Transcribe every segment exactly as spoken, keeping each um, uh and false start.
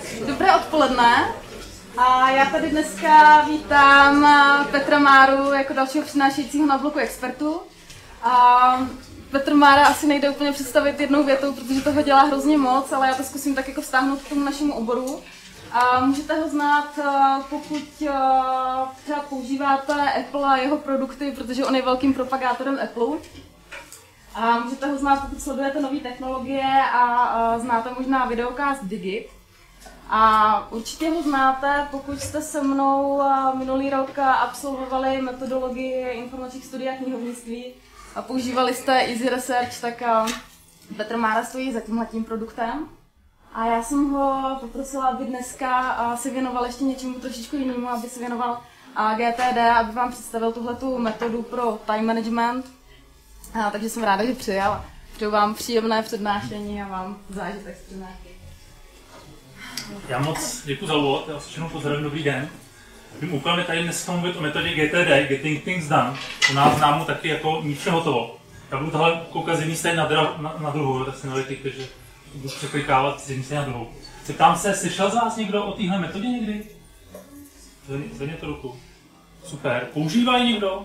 Dobré odpoledne. A já tady dneska vítám Petra Máru jako dalšího přinášejícího na bloku expertů. A Petr Mára asi nejde úplně představit jednou větou, protože toho dělá hrozně moc, ale já to zkusím tak jako vztáhnout k tomu našemu oboru. A můžete ho znát, pokud třeba používáte Apple a jeho produkty, protože on je velkým propagátorem Apple. A můžete ho znát, pokud sledujete nové technologie a znáte možná videocast Digit. A určitě ho znáte, pokud jste se mnou minulý rok absolvovali metodologii informačních studií a knihovnictví a používali jste Easy Research, tak Petr Mára stojí za tímhletím produktem. A já jsem ho poprosila, aby dneska se věnoval ještě něčemu trošičku jinému, aby se věnoval G T D, aby vám představil tuhletu metodu pro time management. A, takže jsem ráda, že přijal. Přeju vám příjemné přednášení a vám zážitek z přednášky. Já moc děkuji za úvod, já se všechno pozdravím, dobrý den. Mým úkolem je tady dneska mluvit o metodě G T D, Getting Things Done. U nás známou taky jako mít vše hotovo. Já budu tohle koukat z jedné strany na, na, na druhou, tak se nelekejte, že budu překlikávat z jedné strany na druhou. Zeptám se, slyšel z vás někdo o téhle metodě někdy? Zvedněte ruku. Super. Používá ji někdo?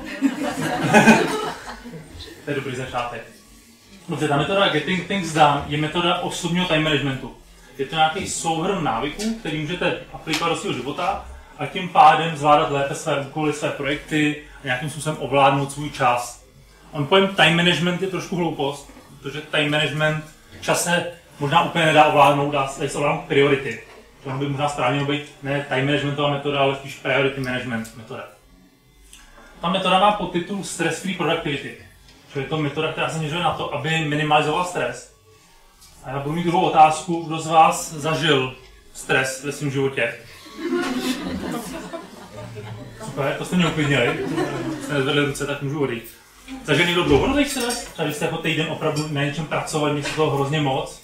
To je dobrý začátek. Dobře, ta metoda Getting Things Done je metoda osobního time managementu. Je to nějaký souhrn návyků, který můžete aplikovat do svého života a tím pádem zvládat lépe své úkoly, své projekty a nějakým způsobem ovládnout svůj čas. On pojem time management je trošku hloupost, protože time management čase možná úplně nedá ovládnout, dá se ovládnout priority. To by možná správně být ne time managementová metoda, ale spíš priority management metoda. Ta metoda má podtitul Stress Free Productivity. Je to metoda, která se měřuje na to, aby minimalizovala stres. A já budu mít druhou otázku, kdo z vás zažil stres ve svém životě? Super, to jste mě uklidnili. Když jste nezvedli ruce, tak můžu odejít. Zažil někdo dlouhodobý stres? Třeba když jste jako týden opravdu na něčem pracovali, měli jste toho hrozně moc?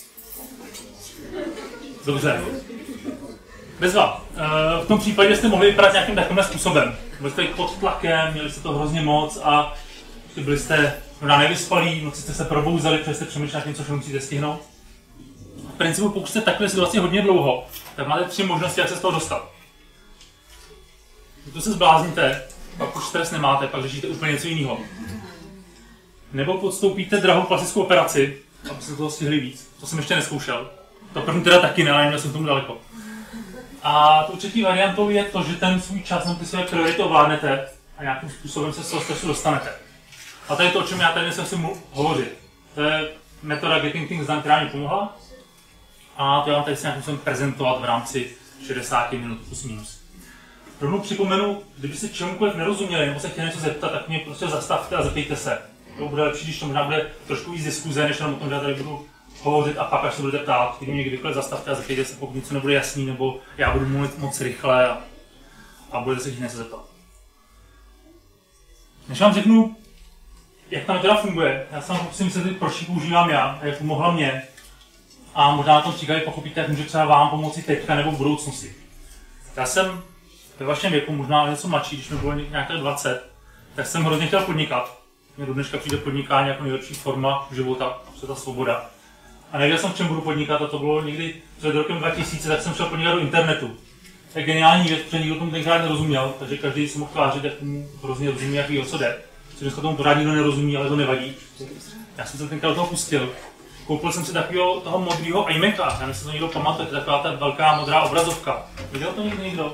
Dobře. Bezva. V tom případě jste mohli vypadat nějakým takovým způsobem. Byli jste pod tlakem, měli jste to hrozně moc a byli jste možná nevyspalí, noci jste se probouzeli, protože jste přemýšleli nad tím, co všechno musíte stihnout. V principu, pokud jste takové situaci hodně dlouho, tak máte tři možnosti, jak se z toho dostat. Když se zblázníte, pak už stres nemáte, pak řešíte úplně něco jiného. Nebo podstoupíte drahou plastickou operaci, abyste toho stihli víc. To jsem ještě nezkoušel. To první teda taky ne, ale neměl jsem tomu daleko. A tou třetí variantou je to, že ten svůj čas na ty své priority ovládnete a nějakým způsobem se z toho stresu dostanete. A to je to, o čem já tady dnes musím hovořit. To je metoda Getting Things Done, která mi pomohla. A to já vám tady si nějakým způsobem prezentovat v rámci šedesáti minut plus minus. Rovnou připomenu, kdybyste čemukoliv nerozuměli nebo se chtěli něco zeptat, tak mě prostě zastavte a zeptejte se. To bude lepší, když to možná bude trošku víc diskuze, než jenom o tom, že já tady budu hovořit a pak až se budete ptát. Když mě kdykoliv zastavte a zeptejte se, pokud něco nebude jasný, nebo já budu mluvit moc rychle a, a budete se chtít něco zeptat. Než vám řeknu, jak ta metoda funguje, já se vám pokusím vysvětlit, proč ji používám já a jak pomohla mě. A možná na tom příkladě pochopíte, jak může třeba vám pomoci teďka nebo v budoucnosti. Já jsem ve vašem věku, možná něco mladší, když mi bylo nějaké dvacet, tak jsem hrozně chtěl podnikat. Mně do dneška přijde podnikání jako nejlepší forma života, a ta svoboda. A nevěděl jsem, v čem budu podnikat, a to bylo někdy před rokem dva tisíce, tak jsem šel podnikat do internetu. To je geniální věc, protože nikdo tomu tenkrát nerozuměl, takže každý si mohl tvářit, jak tomu hrozně rozumí, jak ví, o co jde. Dneska tomu pořád nikdo nerozumí, ale to nevadí. Já jsem se tenkrát do toho pustil. Koupil jsem si takového toho modrého iMaca, já nevím, jestli to někdo pamatuje, to je taková ta velká modrá obrazovka. Viděl to někdo někdo?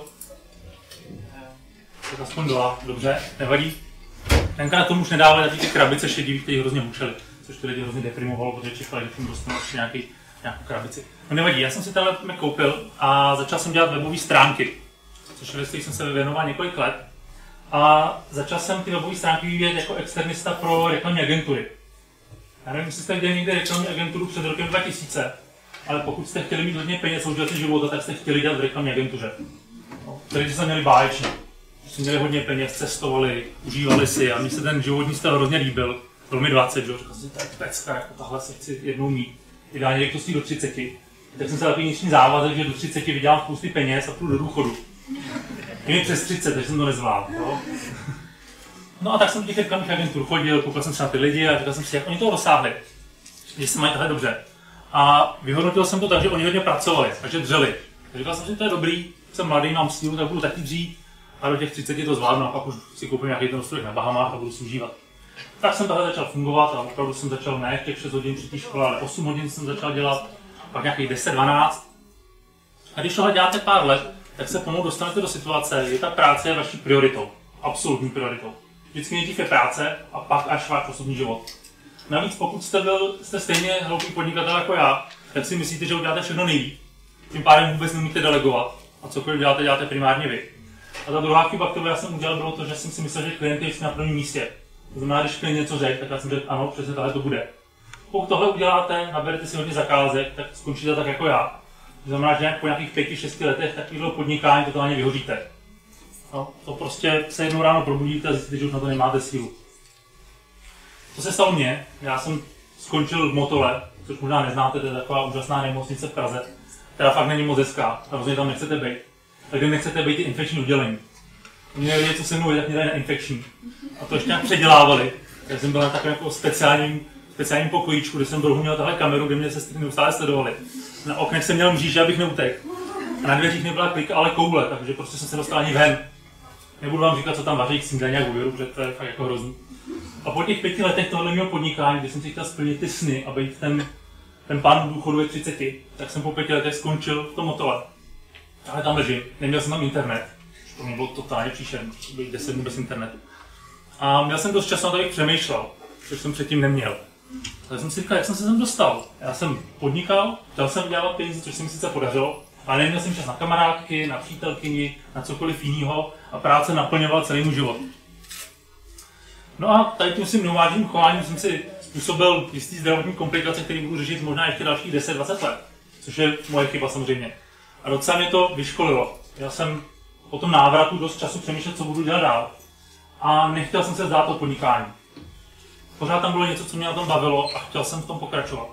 Tak aspoň dva, dobře, nevadí. Tenkrát tomu už nedávali na ty krabice šedivý, které hrozně hučely, což ty lidi hrozně deprimovalo, protože čekali, že tím dostanou ještě nějaký, nějakou krabici. No nevadí, já jsem si tenhle Mac koupil a začal jsem dělat webové stránky, což je věc, jsem se věnoval několik let. A začal jsem ty webové stránky vyvíjet jako externista pro reklamní agentury. Já nevím, jestli jste viděli někde reklamní agenturu před rokem dva tisíce, ale pokud jste chtěli mít hodně peněz a užívat si života, tak jste chtěli dělat v reklamní agentuře. No, tady jste měli báječně. Jste měli hodně peněz, cestovali, užívali si a mně se ten životní styl hrozně líbil. Bylo mi dvacet, že? Řekl jsem si, to je pecka, jako tahle se chci jednou mít. Ideálně jak to stojí do třiceti. Tak jsem se takový vnitřní závazek, že do třiceti vydělám spousty peněz a půjdu do důchodu. Je mi přes třicet, takže jsem to nezvládl. No? No a tak jsem do těch reklamních agentur chodil, koukal jsem se na ty lidi a říkal jsem si, jak oni toho dosáhli. Že se mají takhle dobře. A vyhodnotil jsem to tak, že oni hodně pracovali, takže dřeli. Říkal jsem si, to je dobrý, jsem mladý, mám sílu, tak budu taky dřít a do těch třiceti to zvládnu a pak už si koupím nějaký ten ostrůvek na Bahamách a budu si užívat. Tak jsem takhle začal fungovat a opravdu jsem začal ne těch šest hodin při té škole, ale osm hodin jsem začal dělat, pak nějakých deset dvanáct. A když tohle děláte pár let, tak se pomalu dostanete do situace, že ta práce je vaší prioritou, absolutní prioritou. Vždycky nejdřív je práce a pak až váš osobní život. Navíc pokud jste, byl, jste stejně hloupý podnikatel jako já, tak si myslíte, že uděláte všechno nejlíp. Tím pádem vůbec nemůžete delegovat a cokoliv děláte, děláte primárně vy. A ta druhá chyba, kterou já jsem udělal, bylo to, že jsem si myslel, že klient je na prvním místě. To znamená, když klient něco řekl, tak já jsem řekl, ano, přesně tohle to bude. Pokud tohle uděláte, naberete si hodně zakázek, tak skončíte tak jako já. To znamená, že po nějakých pěti, šesti letech takového podnikání totálně vyhoříte. No, to prostě se jednou ráno probudíte a zjistíte, že už na to nemáte sílu. Co se stalo mně? Já jsem skončil v Motole, což možná neznáte, to je taková úžasná nemocnice v Praze. Teda fakt není moc hezká, rozhodně tam nechcete být. Tak když nechcete být, je infekční oddělení. Oni nevěděli, co se mnou je, tak mě dají na infekční. A to ještě nějak předělávali. Já jsem byl na takovém jako speciálním, speciálním pokojíčku, kde jsem dlouho měl tahle kameru, kde mě sestry neustále sledovali. Na oknech jsem měl mříž, abych neutekl. A na dveřích nebyla klika, ale koule, takže prostě jsem se dostal ani ven. Nebudu vám říkat, co tam vaří k snídaní a k obědu, protože to je fakt jako hrozný. A po těch pěti letech tohle mého podnikání, kdy jsem si chtěl splnit ty sny a být ten, ten pán důchodu ve třiceti, tak jsem po pěti letech skončil v tom Motole. Ale tam ležím, neměl jsem tam internet. To mě bylo totálně příšerné, být deset dnů bez internetu. A měl jsem dost času na to, abych přemýšlel, což jsem předtím neměl. Tak jsem si říkal, jak jsem se sem dostal. Já jsem podnikal, chtěl jsem vydělávat peníze, což se mi sice podařilo, ale neměl jsem čas na kamarádky, na přítelkyni, na cokoliv jiného a práce naplňovala celý můj život. No a tady tím svým neuváženým chováním jsem si způsobil jistý zdravotní komplikace, které budu řešit možná ještě dalších deset dvacet let, což je moje chyba samozřejmě. A docela mě to vyškolilo. Já jsem po tom návratu dost času přemýšlel, co budu dělat dál. A nechtěl jsem se vzdát toho podnikání. Pořád tam bylo něco, co mě na tom bavilo a chtěl jsem v tom pokračovat.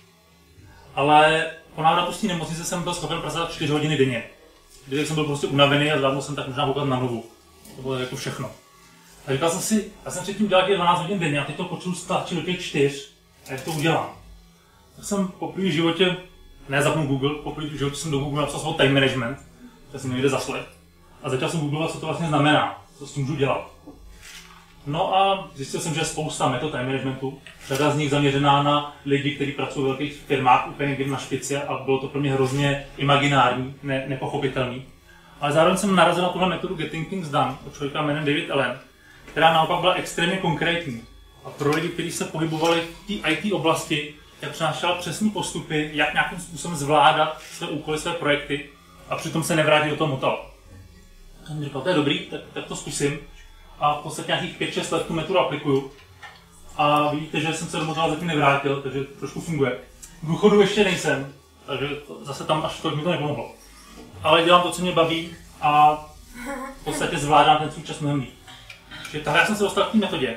Ale po návratu z té nemocnice jsem byl schopen pracovat čtyři hodiny denně. Když jsem byl prostě unavený a zvládl jsem tak možná koukat na novu. To bylo jako všechno. A říkal jsem si, já jsem předtím dělal dvanáct hodin denně a teď to potřebuji stlačit do těch čtyř. A jak to udělám? Tak jsem poprvé v životě, ne zapnul Google, poprvé v životě jsem do Google napsal svou time management, že jsem někde zaslech. A začal jsem googlovat, co to vlastně znamená, co s tím můžu dělat. No a zjistil jsem, že je spousta metod time managementu, řada z nich zaměřená na lidi, kteří pracují v velkých firmách, úplně někde na špici a bylo to pro mě hrozně imaginární, ne, nepochopitelný. Ale zároveň jsem narazil na tuhle metodu Getting Things Done od člověka jménem David Allen, která naopak byla extrémně konkrétní. A pro lidi, kteří se pohybovali v té í té oblasti, tak přinášela přesné postupy, jak nějakým způsobem zvládat své úkoly, své projekty a přitom se nevrátit do toho Motala. A jsem říkal, to je dobrý, tak, tak to zkusím. A v podstatě nějakých pět šest let tu metodu aplikuju. A vidíte, že jsem se do Motala zatím nevrátil, takže trošku funguje. V důchodu ještě nejsem, takže zase tam až to mi to nepomohlo. Ale dělám to, co mě baví a v podstatě zvládám ten svůj čas mnohem líp. Takže takhle jsem se dostal k té metodě.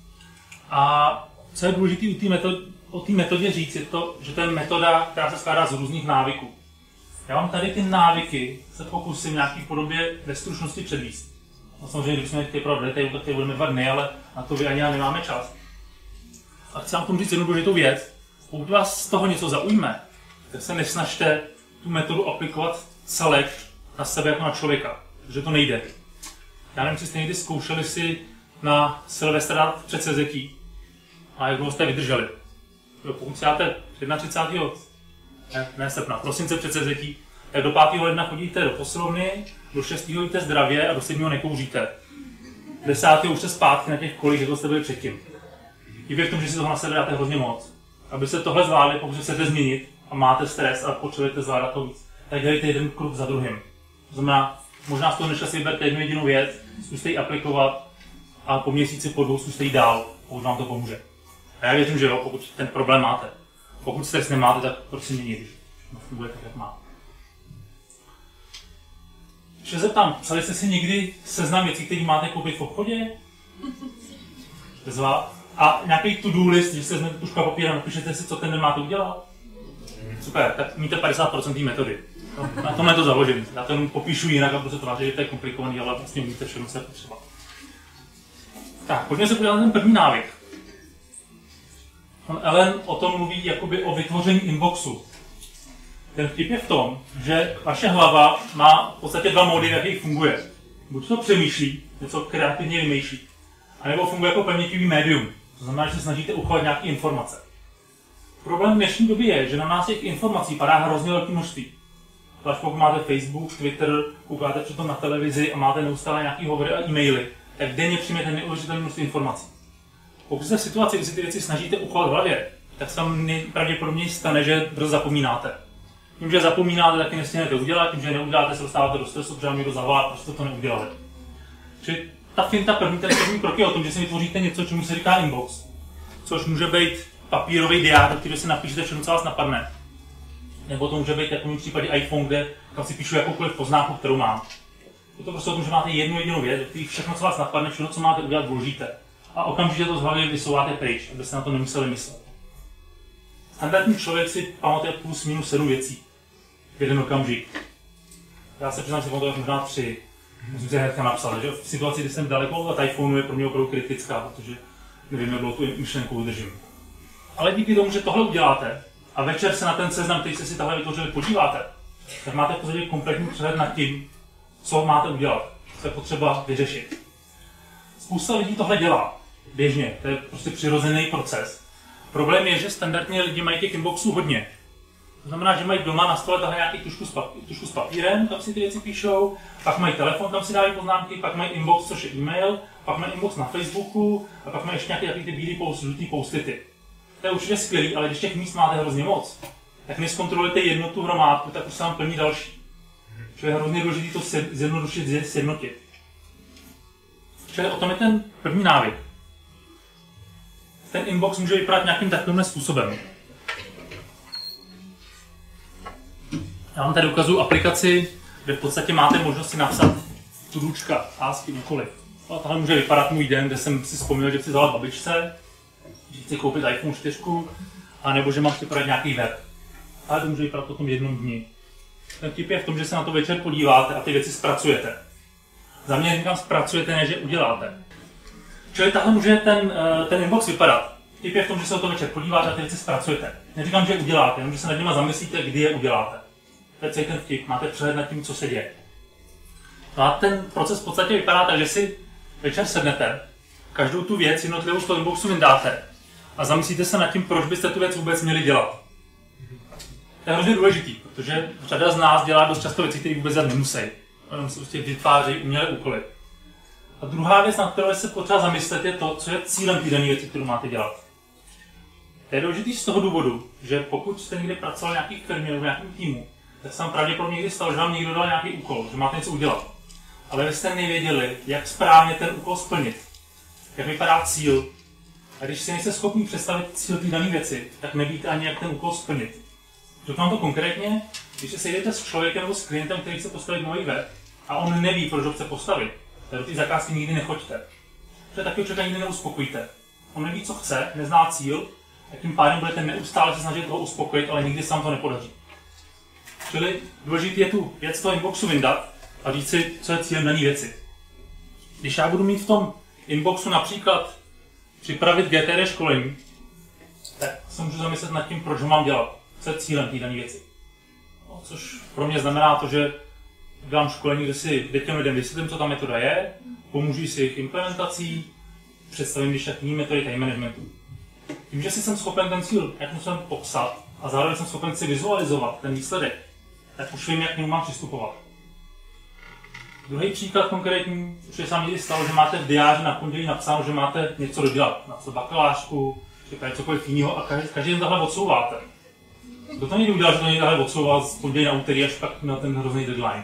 A co je důležité u té metod, o té metodě říct, je to, že to je metoda, která se skládá z různých návyků. Já vám tady ty návyky se pokusím v nějaké podobě ve stručnosti předvíst. No samozřejmě, kdybychom chtěli pro detailu, tak tady budeme dva dny, ale na to vy ani já nemáme čas. A chci vám k tomu říct jednu důležitou věc. Pokud vás z toho něco zaujme, tak se nesnažte tu metodu aplikovat celek na sebe jako na člověka, protože to nejde. Já nevím, jestli jste někdy zkoušeli si na Silvestra dát předsevzetí a jak dlouho jste vydrželi. Jo, pokud si dáte třicátého ne, ne srpna, prosince předsevzetí, tak do pátého ledna chodíte do posilovny, do šestého jíte zdravě a do sedmého nekouříte. desátého už jste zpátky na těch kolích, jako jste byli předtím. Je v tom, že si toho na sebe dáte hrozně moc. Abyste tohle zvládli, pokud chcete změnit a máte stres a potřebujete zvládat to víc, tak dělejte jeden krok za druhým. To znamená, možná z toho dneška si vyberte jednu jedinou věc, zkuste ji aplikovat a po měsíci, po dvou zkuste ji dál, pokud vám to pomůže. A já věřím, že jo, pokud ten problém máte. Pokud stres nemáte, tak prosím mě když funguje tak, jak má. Ještě se zeptám, psali jste si někdy seznam věcí, které máte koupit v obchodě? Bezvá. A nějaký to-do list, že se vezmete tužku a papír a napíšete si, co ten den máte udělat? Super, tak míte padesát procent té metody. No, na tomhle to založím. Já to jenom popíšu jinak, aby se to váží, že to je komplikovaný, ale vlastně víte všechno, co je potřeba. Tak, pojďme se podívat na ten první návyk. On Ellen o tom mluví jakoby o vytvoření inboxu. Ten vtip je v tom, že vaše hlava má v podstatě dva módy, v jakých funguje. Buď to přemýšlí, něco kreativně vymýšlí, anebo funguje jako paměťový médium. To znamená, že se snažíte uchovat nějaké informace. Problém dnešní doby je, že na nás těch informací padá hrozně velké množství. Zvlášť pokud máte Facebook, Twitter, koukáte přitom na televizi a máte neustále nějaký hovory a e-maily, tak denně přijmete neuvěřitelné množství informací. Pokud jste v situaci, kdy si ty věci snažíte uchovat v hlavě, tak se vám nejpravděpodobněji stane, že brzo zapomínáte. Tím, že zapomínáte, taky nestihnete udělat, tím, že neuděláte, se dostáváte do stresu, protože vám někdo zavolá, prostě to neudělali. Čili ta finta první, ten první krok je o tom, že si vytvoříte něco, čemu se říká inbox, což může být papírový diář, do kterého si napíšete všechno, co vás napadne. Nebo to může být, jako v mém případě iPhone, kde tam si píšu jakoukoliv poznámku, kterou mám. Je to prostě o tom, že máte jednu jedinou věc, do které všechno, co vás napadne, všechno, co máte udělat, vložíte. A okamžitě to z hlavy vysouváte pryč, abyste na to nemuseli myslet. Standardní člověk si pamatuje plus minus sedm věcí v jeden okamžik. Já se přiznám, že pamatuju možná tři. Musím si hnedka napsat, že v situaci, kdy jsem daleko od iPhoneu, je pro mě opravdu kritická, protože nevím, jak dlouho tu myšlenku udržím. Ale díky tomu, že tohle uděláte a večer se na ten seznam, který jste si tahle vytvořili, podíváte, tak máte v podstatě kompletní přehled nad tím, co máte udělat, co je potřeba vyřešit. Spousta lidí tohle dělá běžně, to je prostě přirozený proces. Problém je, že standardně lidi mají těch inboxů hodně. To znamená, že mají doma na stole tahle nějaký tušku s, papí- tušku s papírem, tam si ty věci píšou, pak mají telefon, tam si dávají poznámky, pak mají inbox, což je e-mail, pak mají inbox na Facebooku a pak mají ještě nějaké takový ty bílý post, žlutý postity. To je určitě skvělý, ale když těch míst máte hrozně moc, tak než zkontrolujete jednu tu hromádku, tak už se vám plní další. Čili je hrozně důležité to zjednodušit, sjednotit. Čili o tom je ten první návyk. Ten inbox může vypadat nějakým takovým způsobem. Já vám tady ukazuju aplikaci, kde v podstatě máte možnost si napsat to-dočka, tásky, úkoly. A tahle může vypadat můj den, kde jsem si vzpomněl, že chci zavolat babičce, že chci koupit iPhone čtyři, anebo že mám připravit nějaký web. Ale to může vypadat po tom jednom dni. Ten tip je v tom, že se na to večer podíváte a ty věci zpracujete. Za mě říkám zpracujete, ne že uděláte. Čili takhle může ten, ten inbox vypadat. Tip je v tom, že se o to večer podíváte a ty věci zpracujete. Neříkám, že uděláte, jenom že se nad nimi zamyslíte, kdy je uděláte. To je celý ten vtip, máte přehled nad tím, co se děje. No a ten proces v podstatě vypadá tak, že si večer sednete, každou tu věc jednotlivou z toho inboxu vyndáte a zamyslíte se nad tím, proč byste tu věc vůbec měli dělat. To je hrozně důležitý, protože řada z nás dělá dost často věci, které vůbec dělat nemusí. Jenom se prostě vytvářejí umělé úkoly. A druhá věc, na kterou se potřeba zamyslet, je to, co je cílem té dané věci, kterou máte dělat. To je důležitý z toho důvodu, že pokud jste někdy pracoval v nějaké firmě nebo v nějakém týmu, tak se vám pravděpodobně někdy stalo, že vám někdo dal nějaký úkol, že máte něco udělat. Ale vy jste nevěděli, jak správně ten úkol splnit. Jak vypadá cíl. A když si nejste schopni představit cíl té dané věci, tak nevíte ani, jak ten úkol splnit. Řeknu vám to konkrétně, když se sejdete s člověkem nebo s klientem, který chce postavit nový web, a on neví, proč ho chce postavit, tak do té zakázky nikdy nechoďte. Protože takového člověka nikdy neuspokojíte. On neví, co chce, nezná cíl, a tím pádem budete neustále se snažit ho uspokojit, ale nikdy se vám to nepodaří. Čili důležité je tu věc z toho inboxu vyndat a říct si, co je cílem dané věci. Když já budu mít v tom inboxu například připravit G T D školení, tak se můžu zamyslet nad tím, proč ho mám dělat, co je cílem té dané věci. No, což pro mě znamená to, že dělám školení, kde si těm lidem vysvětlím, co ta metoda je, pomůžu si jejich implementací, představím když tak jiný metody time managementu. Tím, že si jsem schopen ten cíl, jak musím popsat, a zároveň jsem schopen si vizualizovat ten výsledek, tak už vím, jak k němu mám přistupovat. Druhý příklad konkrétní, už je sám někdy stalo, že máte v diáři na pondělí napsáno, že máte něco dodělat, napsat bakalářku, říkají cokoliv jiného a každý, každý den tahle odsouváte. Kdo to někdy udělal, že to někdy tahle odsouval z pondělí na úterý, až pak na ten hrozný deadline?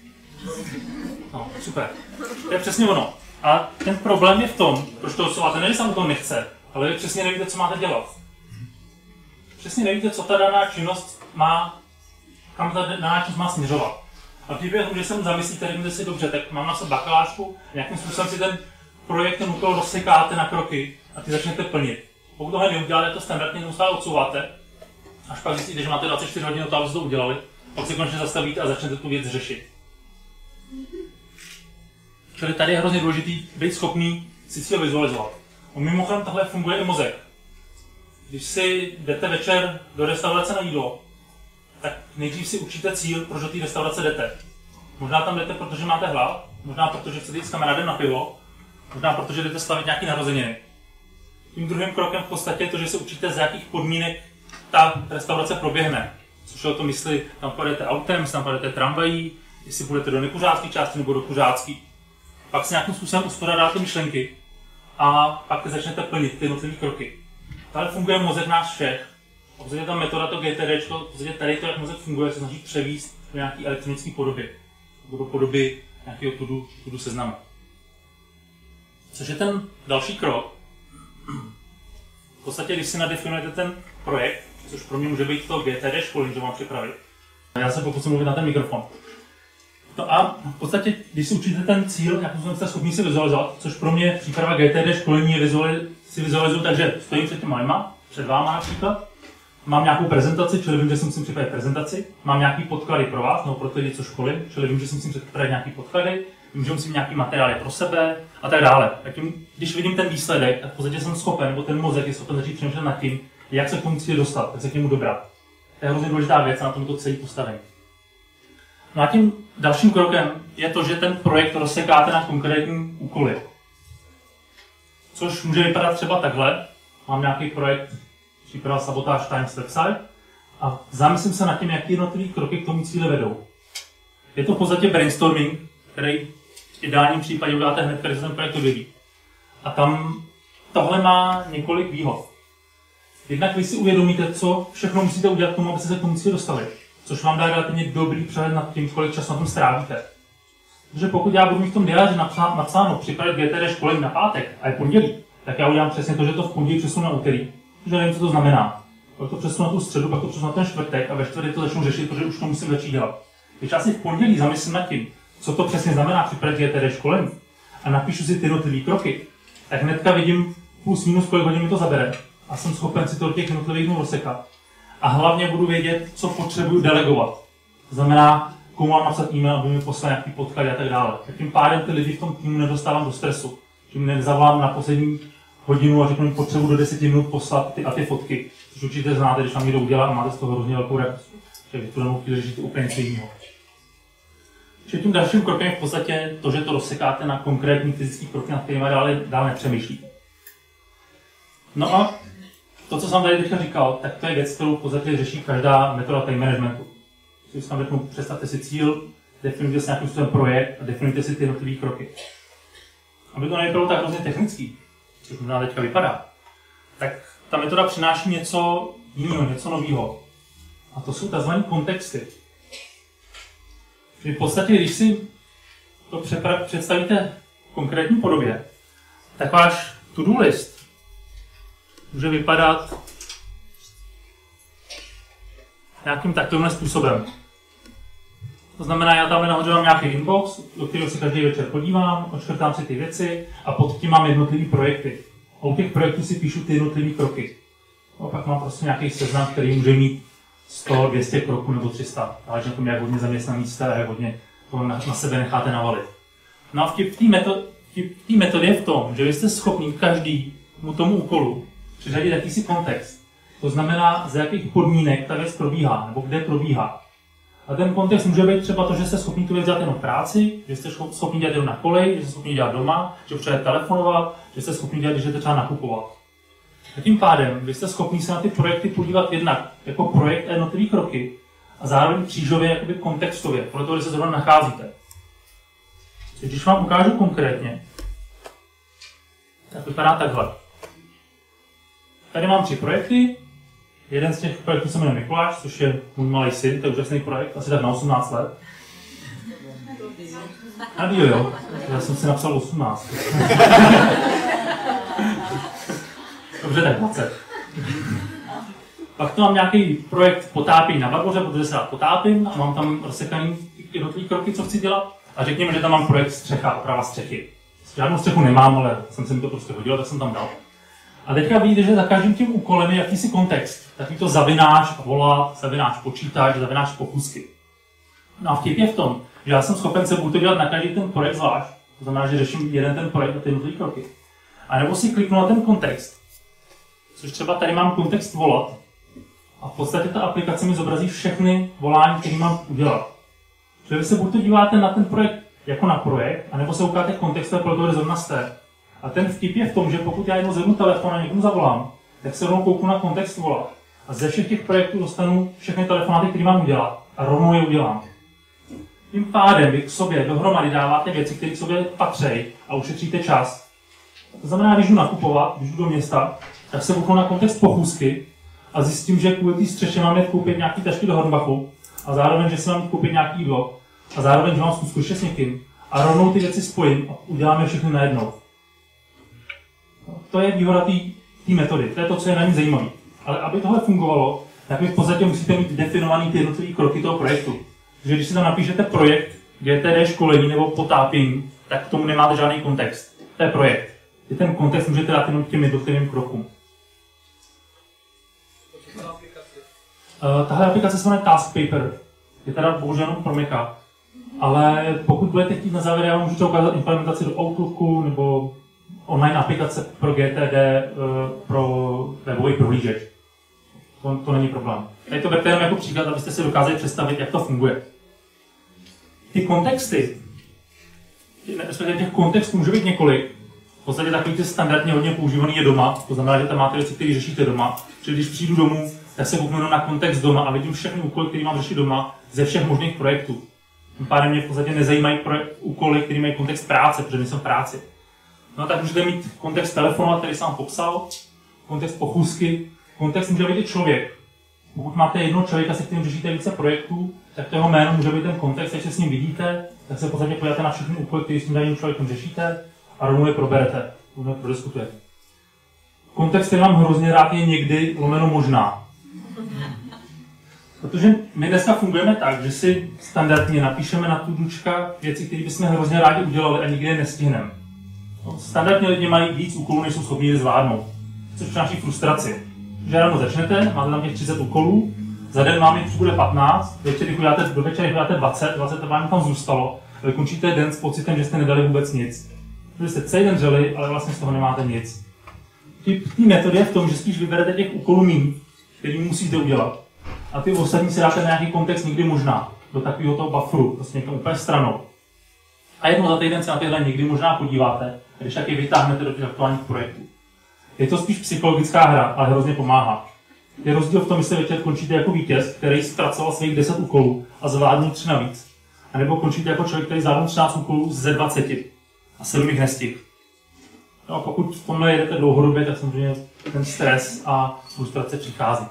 No, super. To je přesně ono. A ten problém je v tom, proč to odsouváte, ne, že se to nechce, ale vy přesně nevíte, co máte dělat. Přesně nevíte, co ta daná činnost má, kam ta daná činnost má směřovat. A v případě, že se mu zamyslíte, řeknete si dobře, tak mám na sebe bakalářku, nějakým způsobem si ten projekt, ten úkol rozsekáte na kroky a ty začnete plnit. Pokud tohle neuděláte, to standardně neustále odsouváte, až pak zjistíte, že máte dvacet čtyři hodin, to abyste to udělali, pak se konečně zastavíte a začnete tu věc řešit. Čili tady je hrozně důležité být schopný si cíl vizualizovat. A mimochodem tohle funguje i mozek. Když si jdete večer do restaurace na jídlo, tak nejdřív si určíte cíl, proč do té restaurace jdete. Možná tam jdete, protože máte hlad, možná protože chcete jít s kamarádem na pivo, možná protože jdete slavit nějaký narozeniny. Tím druhým krokem v podstatě je to, že se učíte, z jakých podmínek ta restaurace proběhne. Což je o tom, jestli tam pojedete autem, jestli tam pojedete tramvají, jestli budete do nekuřácké části nebo do kuřácké. Pak si nějakým způsobem uspořádáte myšlenky a pak začnete plnit ty jednotlivé kroky. Tady funguje mozek náš všech. V podstatě ta metoda, to G T D, v podstatě tady to, jak mozek funguje, se snaží převíst do nějaké elektronické podoby. Nebo do podoby nějakého tudu, tudu seznamu. Což je ten další krok. V podstatě, když si nadefinujete ten projekt, což pro mě může být to G T D školení, že mám připravit. Já se pokusím mluvit na ten mikrofon. No a v podstatě, když si učíte ten cíl, jak jste schopni si vizualizovat, což pro mě příprava G T D školení je vizualiz, si vizualizuju, takže stojím před těma lidma, před váma například, mám nějakou prezentaci, čili vím, že si musím připravit prezentaci, mám nějaký podklady pro vás, nebo pro ty lidi, co školím, čili vím, že si musím připravit nějaký podklady, vím, že musím nějaký materiály pro sebe a tak dále. Tak tím, když vidím ten výsledek, tak v podstatě jsem schopen, nebo ten mozek je schopen začít přemýšlet nad tím, jak se k tomu cíli dostat, jak se k němu dobrat. To je hrozně důležitá věc a na tom to celý postavení. No a tím dalším krokem je to, že ten projekt rozsekáte na konkrétní úkoly. Což může vypadat třeba takhle. Mám nějaký projekt, příprava sabotáž Times website a zamyslím se nad tím, jaký jednotlivý kroky k tomu cíli vedou. Je to v podstatě brainstorming, který v ideálním případě uděláte hned, když se ten projekt objeví. A tam tohle má několik výhod. Jednak vy si uvědomíte, co všechno musíte udělat k tomu, abyste se k tomu cíli dostali. Což vám dá relativně dobrý přehled nad tím, kolik času na tom strávíte. Protože pokud já budu mít v tom diáři napsáno připravit G T D školení na pátek a je pondělí, tak já udělám přesně to, že to v pondělí přesunu na úterý. Protože nevím, co to znamená. Pak to přesunu na tu středu, pak to přesunu na ten čtvrtek a ve čtvrtek to začnu řešit, protože už to musím začít dělat. Když já si v pondělí zamyslím nad tím, co to přesně znamená připravit G T D školení a napíšu si ty jednotlivé kroky, tak hnedka vidím plus minus, kolik hodin mi to zabere a jsem schopen si to do těch jednotlivých dnů rozsekat. A hlavně budu vědět, co potřebuji delegovat. To znamená, komu mám napsat e-mail, aby mi poslal nějaký podklady a tak dále. Tak tím pádem ty lidi v tom týmu nedostávám do stresu. Tím nezavolám na poslední hodinu a řeknu jim, potřebuji do deseti minut poslat ty a ty fotky. Což určitě znáte, když vám někdo udělá a máte z toho hrozně velkou radost. Že vy tu danou chvíli řešíte úplně něco jiného. Čili tím dalším krokem je v podstatě to, že to rozsekáte na konkrétní fyzické kroky, nad kterými dále, dále nepřemýšlíte. No a to, co jsem tady teďka říkal, tak to je věc, kterou v podstatě řeší každá metoda time managementu. Když vám řeknu, představte si cíl, definujte si nějakým způsobem projekt a definujte si ty jednotlivé kroky. Aby to nebylo tak hrozně technický, což možná teďka vypadá, tak ta metoda přináší něco jiného, něco nového. A to jsou tzv. Kontexty. V podstatě, když si to představíte v konkrétní podobě, tak váš to-do list může vypadat nějakým takovým způsobem. To znamená, já tam nahoře mám nějaký inbox, do kterého se každý večer podívám, odškrtám si ty věci a pod tím mám jednotlivé projekty. A u těch projektů si píšu ty jednotlivé kroky. A pak mám prostě nějaký seznam, který může mít sto, dvě stě kroků nebo tři sta. Záleží na tom, jak hodně zaměstnaný jste a jak hodně to na, na sebe necháte navalit. No a v té metodě, metodě je v tom, že vy jste schopni každý mu tomu úkolu přiřadit jakýsi kontext. To znamená, z jakých podmínek ta věc probíhá, nebo kde probíhá. A ten kontext může být třeba to, že jste schopni tu věc dělat jenom v práci, že jste schopni dělat jenom na koleji, že jste schopni dělat doma, že potřebujete telefonovat, že jste schopni dělat, když jdete třeba nakupovat. A tím pádem vy jste schopni se na ty projekty podívat jednak jako projekt a jednotlivé kroky a zároveň křížově, jakoby kontextově, proto, kde se zrovna nacházíte. Když vám ukážu konkrétně, tak vypadá takhle. Tady mám tři projekty. Jeden z těch projektů se jmenuje Mikuláš, což je můj malý syn, to je úžasný projekt, asi tak na osmnáct let. A jo, jo, já jsem si napsal osmnáct. Dobře, tak dvacet. Pak tu mám nějaký projekt potápění na Barboře, protože se rád potápím a mám tam rozsekaný jednotlivé kroky, co chci dělat. A řekněme, že tam mám projekt střecha, oprava střechy. Žádnou střechu nemám, ale jsem se mi to prostě hodil, tak jsem tam dal. A teďka vidíte, že za každým tím úkolem je jakýsi kontext. Takový to zavináč a volat, zavináč počítač, zavináč pokusky. No a vtip je v tom, že já jsem schopen se buď to dělat na každý ten projekt zvlášť, to znamená, že řeším jeden ten projekt a ty jednotlivé kroky. A nebo si kliknu na ten kontext, což třeba tady mám kontext volat. A v podstatě ta aplikace mi zobrazí všechny volání, které mám udělat. Čili vy se buď to díváte na ten projekt jako na projekt, anebo se ukáte kontext, pro toho zrovna jste. A ten vtip je v tom, že pokud já jenom zvednu telefon a někomu zavolám, tak se rovnou kouknu na kontext volat. A ze všech těch projektů dostanu všechny telefonáty, které mám udělat. A rovnou je udělám. Tím pádem vy k sobě dohromady dáváte věci, které k sobě patří a ušetříte čas. To znamená, když jdu nakupovat, když jdu do města, tak se kouknu na kontext pochůzky a zjistím, že kvůli té střeše mám jít koupit nějaký tašky do Hornbachu a zároveň, že si mám jít koupit nějaký jídlo a zároveň, že mám zkusku ještě s někým a rovnou ty věci spojím a uděláme všechny najednou. To je výhoda té metody, to je to, co je na ní zajímavé. Ale aby tohle fungovalo, tak vy v podstatě musíte mít definovaný ty jednotlivé kroky toho projektu. Takže když si tam napíšete projekt G T D školení nebo potápění, tak k tomu nemáte žádný kontext. To je projekt. I ten kontext můžete dát jenom těm jednotlivým krokům. Uh, tahle aplikace se jmenuje Task Paper. Je teda bohužel jenom pro Maca. Ale pokud budete chtít na závěr, já vám můžu ukázat implementaci do Outlooku nebo online aplikace pro G T D uh, pro webový prohlížeč. To, to není problém. Tady to berte jenom jako příklad, abyste si dokázali představit, jak to funguje. Ty kontexty, respektive těch kontextů může být několik. V podstatě takový ty standardně hodně používaný je doma, to znamená, že tam máte věci, které řešíte doma. Čili když přijdu domů, tak se kouknu na kontext doma a vidím všechny úkoly, které mám řešit doma ze všech možných projektů. Tím pádem mě v podstatě nezajímají úkoly, které mají kontext práce, protože nejsem v práci. No tak můžete mít kontext telefonu, který jsem vám popsal, kontext pochůzky, kontext může být i člověk. Pokud máte jednoho člověka, se kterým řešíte více projektů, tak to jeho jméno může být ten kontext, když se s ním vidíte, tak se v podstatě podíváte na všechny úkoly, které s tím daným člověkem řešíte a rovnou je proberete, rovnou je prodiskutujete. Kontext, který mám hrozně rád, je někdy lomeno možná. Protože my dneska fungujeme tak, že si standardně napíšeme na tu dučka věci, které bychom hrozně rádi udělali a nikdy je nestihneme. Standardně lidi mají víc úkolů, než jsou schopni je zvládnout, což přináší frustraci. Že ráno začnete, máte tam těch třicet úkolů, za den vám jich bude patnáct, večer, když uděláte, do večera jich uděláte dvacet, dvacet vám tam zůstalo, ale končíte den s pocitem, že jste nedali vůbec nic. Že jste celý den dřeli, ale vlastně z toho nemáte nic. Té metody je v tom, že spíš vyberete těch úkolů míň, který musíte udělat. A ty ostatní si dáte na nějaký kontext někdy možná, do takového toho bufferu, prostě někam úplně stranou. A jednou za týden se na tyhle někdy možná podíváte, když taky vytáhnete do těch aktuálních projektů. Je to spíš psychologická hra, ale hrozně pomáhá. Je rozdíl v tom, že se večer končíte jako vítěz, který zpracoval svých deset úkolů a zvládnul tři navíc. A nebo končíte jako člověk, který zvládnul třináct úkolů ze dvaceti a sedm jich nestihl. No a pokud v tomhle jedete dlouhodobě, tak samozřejmě ten stres a frustrace přichází.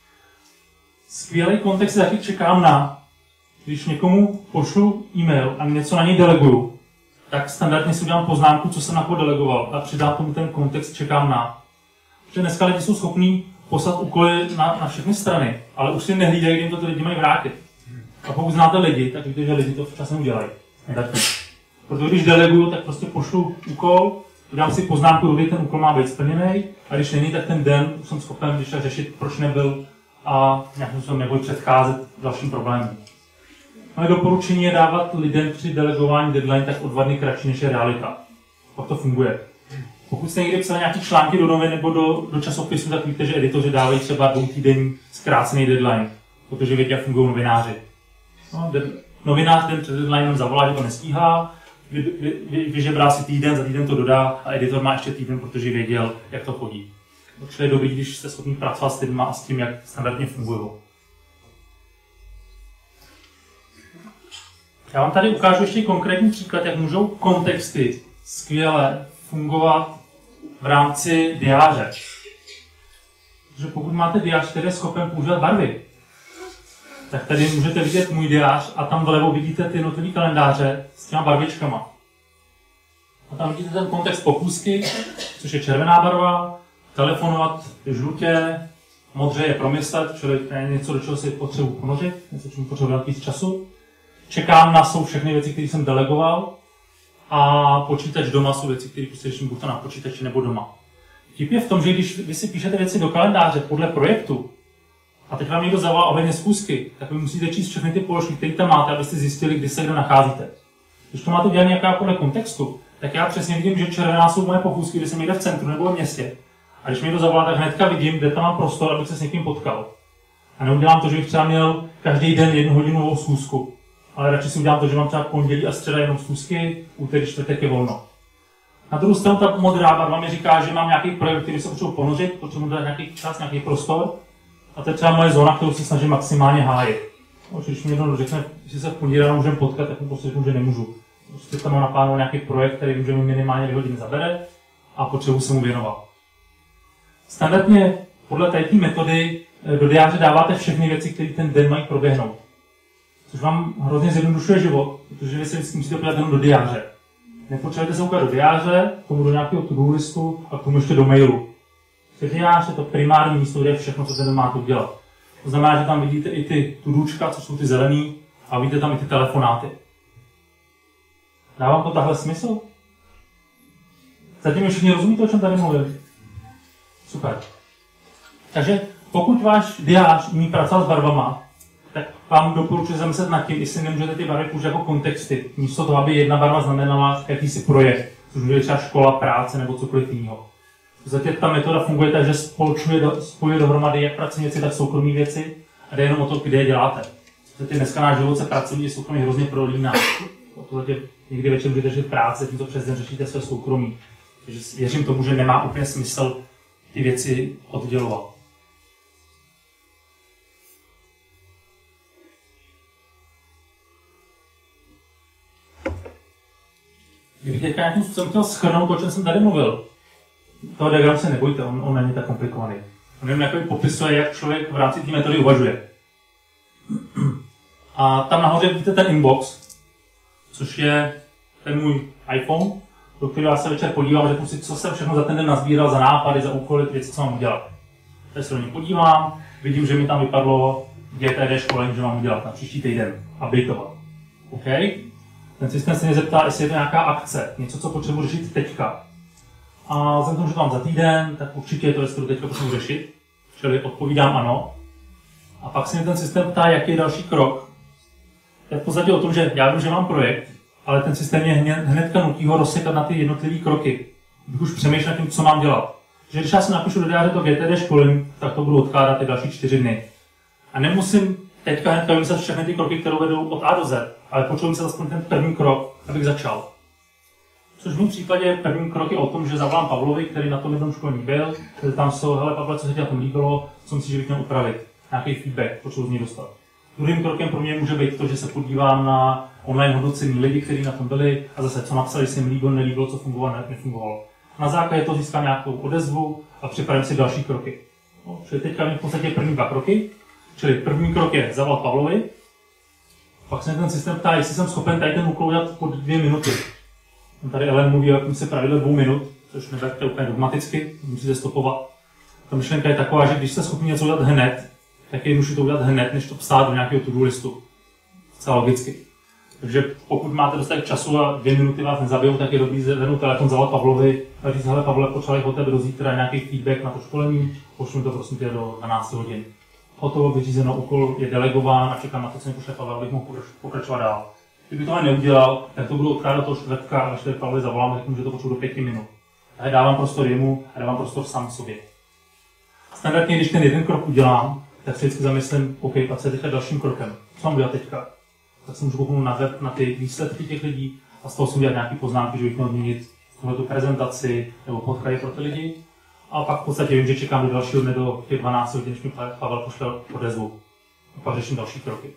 Skvělý kontext taky čekám na, když někomu pošlu e-mail a něco na něj deleguju, tak standardně si udělám poznámku, co jsem na to delegoval a přidám tomu ten kontext čekám na. Protože dneska lidi jsou schopní poslat úkoly na, na všechny strany, ale už si nehlídají, kdy jim to ty lidi mají vrátit. A pokud znáte lidi, tak víte, že lidi to včas neudělají. Protože když deleguju, tak prostě pošlu úkol, udělám si poznámku, kdy ten úkol má být splněný, a když není, tak ten den jsem schopen když tak řešit, proč nebyl a nějakým způsobem nebudu předcházet dalším problémům. Moje doporučení je dávat lidem při delegování deadline tak o dva dny kratší, než je realita. Pak to funguje. Pokud jste někdy psali nějaké články do novin nebo do, do časopisu, tak víte, že editoři dávají třeba dvoutýdenní zkrácený deadline, protože vědí, jak fungují novináři. No, de, novinář den před deadlinem zavolá, že to nestíhá, vy, vy, vy, vyžebrá si týden, za týden to dodá a editor má ještě týden, protože věděl, jak to chodí. Takže je dobrý, když jste schopni pracovat s lidmi a s tím, jak standardně fungují. Já vám tady ukážu ještě konkrétní příklad, jak můžou kontexty skvěle fungovat v rámci diáře. Protože pokud máte diář, který je schopen používat barvy, tak tady můžete vidět můj diář a tam vlevo vidíte ty jednotlivé kalendáře s těma barvičkama. A tam vidíte ten kontext pochůzky, což je červená barva, telefonovat je žlutě, modře je promyslet, čili něco, do čeho si potřebuji ponořit, něco, čemu potřebuji dát víc času. Čekám na jsou všechny věci, které jsem delegoval a počítač doma jsou věci, které prostě řeším buď to na počítači nebo doma. Tip je v tom, že když vy si píšete věci do kalendáře podle projektu a teď vám někdo zavolá ohledně schůzky, tak vy musíte číst všechny ty položky, které tam máte, abyste zjistili, kdy se kde nacházíte. Když to máte dělat nějaká podle kontextu, tak já přesně vidím, že červená jsou moje pochůzky, kde jsem někde v centru nebo v městě. A když mi někdo zavolá, tak hnedka vidím, kde tam mám prostor, abych se s někým potkal. A neudělám to, že bych třeba měl každý den jednu hodinovou schůzku. Ale radši si udělám to, že mám třeba pondělí a středa jenom schůzky, úterý, čtvrtek je volno. Na druhou stranu ta modrá barva mi říká, že mám nějaký projekt, který se potřebuji ponořit, potřebuji dát nějaký čas, nějaký prostor. A to je třeba moje zóna, kterou se snažím maximálně hájit. Když mi někdo řekne, že se v pondělí ráno můžeme potkat, tak mu prostě řeknu, že nemůžu. Prostě tam mám naplánoval nějaký projekt, který můžeme minimálně dvě hodiny zabere a potřebuji se mu věnovat. Standardně podle této metody do diáře dáváte všechny věci, které ten den mají proběhnout. Což vám hrozně zjednodušuje život, protože vy se vždycky musíte podívat jenom do diáře. Nepotřebujete se ukázat do diáře, k tomu do nějakého to-do listu a k tomu ještě do mailu. Diář je to primární místo, kde je všechno, co ten den máte udělat. To znamená, že tam vidíte i ty tudůčka, co jsou ty zelený, a vidíte tam i ty telefonáty. Dávám to tahle smysl? Zatím mi všichni rozumíte, o čem tady mluvím? Super. Takže pokud váš diář umí pracovat s barvama, tak vám doporučuji zamyslet nad tím, jestli nemůžete ty barvy použít jako kontexty, místo toho, aby jedna barva znamenala jakýsi projekt, což může být třeba škola, práce nebo cokoliv jiného. Zatím ta metoda funguje tak, že spolčuje do, spojuje dohromady jak pracovní věci, tak soukromé věci a jde jenom o to, kde je děláte. Zatím dneska náš život se pracovní a soukromí hrozně prolíná. Zatím někdy večer můžete řešit práce, tím to přes den řešíte své soukromí. Takže věřím tomu, že nemá úplně smysl ty věci oddělovat. Kdybych teďka nějakým způsobem chtěl shrnout, o čem jsem tady mluvil, toho diagramu se nebojte, on, on není tak komplikovaný. On jen jako popisuje, jak člověk v rámci té metody uvažuje. A tam nahoře vidíte ten inbox, což je ten můj iPhone, do kterého já se večer podívám, řeknu si, co jsem všechno za ten den nazbíral, za nápady, za úkoly, věci, co mám udělat. Teď se do něj podívám, vidím, že mi tam vypadlo G T D školení, že mám udělat na příští týden, updateovat. OK? Ten systém se mě zeptá, jestli je to nějaká akce, něco, co potřebuji řešit teďka. A vzhledem k tomu, že to mám za týden, tak určitě je to věc, kterou teďka potřebuji řešit. Čili odpovídám ano. A pak se mě ten systém ptá, jaký je další krok. Je v podstatě o tom, že já vím, že mám projekt, ale ten systém mě hnedka nutí ho rozsekat na ty jednotlivé kroky. Bych už přemýšlel nad tím, co mám dělat. Že když já si napíšu do diáře to G T D školení, tak to budu odkládat ty další čtyři dny. A nemusím teďka hnedka vymyslet všechny ty kroky, které vedou od A do Z, ale potřebuji se aspoň ten první krok, abych začal. Což v mém případě první krok je o tom, že zavolám Pavlovi, který na tom jednom školení byl, že tam jsou, hele Pavle, co se ti na tom líbilo, co myslíš, že bych měl upravit, nějaký feedback, potřebuji z něj dostat. Druhým krokem pro mě může být to, že se podívám na online hodnocení lidí, kteří na tom byli a zase co napsali, jestli jim líbilo, nelíbilo, co fungovalo, nefungovalo. Na základě toho získám nějakou odezvu a připravím si další kroky. No, čili teďka mám v podstatě první dva kroky, čili první krok je zavolat Pavlovi, pak se ten systém ptá, jestli jsem schopen tady ten úkol udělat pod dvě minuty. Tady Ellen mluví o jakýmsi pravidle dvou minut, což neberte úplně dogmaticky, musíte stopovat. Ta myšlenka je taková, že když jste schopni něco udělat hned, tak je jednodušší to udělat hned, než to psát do nějakého to-do listu. Zcela logicky. Takže pokud máte dostatek času a dvě minuty vás nezabijou, tak je dobrý zvednout telefon, zavolat Pavlovi a říct, hele Pavle, potřebuji od tebe do zítra nějaký feedback na to školení, pošlu mi to prosím tě do dvanáct hodin. Hotovo, vyřízeno, úkol je delegován a čekám na to, co mi pošle Pavel, abych mohl pokračovat dál. Kdyby to neudělal, tak to budu odkládat toho čtvrtka a až Pavlovi zavolám a řeknu, že to potřebuji do pěti minut. A dávám prostor jemu a dávám prostor sám sobě. Standardně, když ten jeden krok udělám, tak si vždycky zamyslím, OK, pak se teďka dalším krokem. Co mám udělat teďka? Tak se můžu kouknout na web, na ty výsledky těch lidí a z toho si udělat nějaké poznámky, že bych měl změnit tuhletu prezentaci nebo podklady pro ty lidi. A pak v podstatě vím, že čekám do dalšího dne do těch dvanácti hodin, když mi Pavel pošle odezvu. A pak řeším další kroky.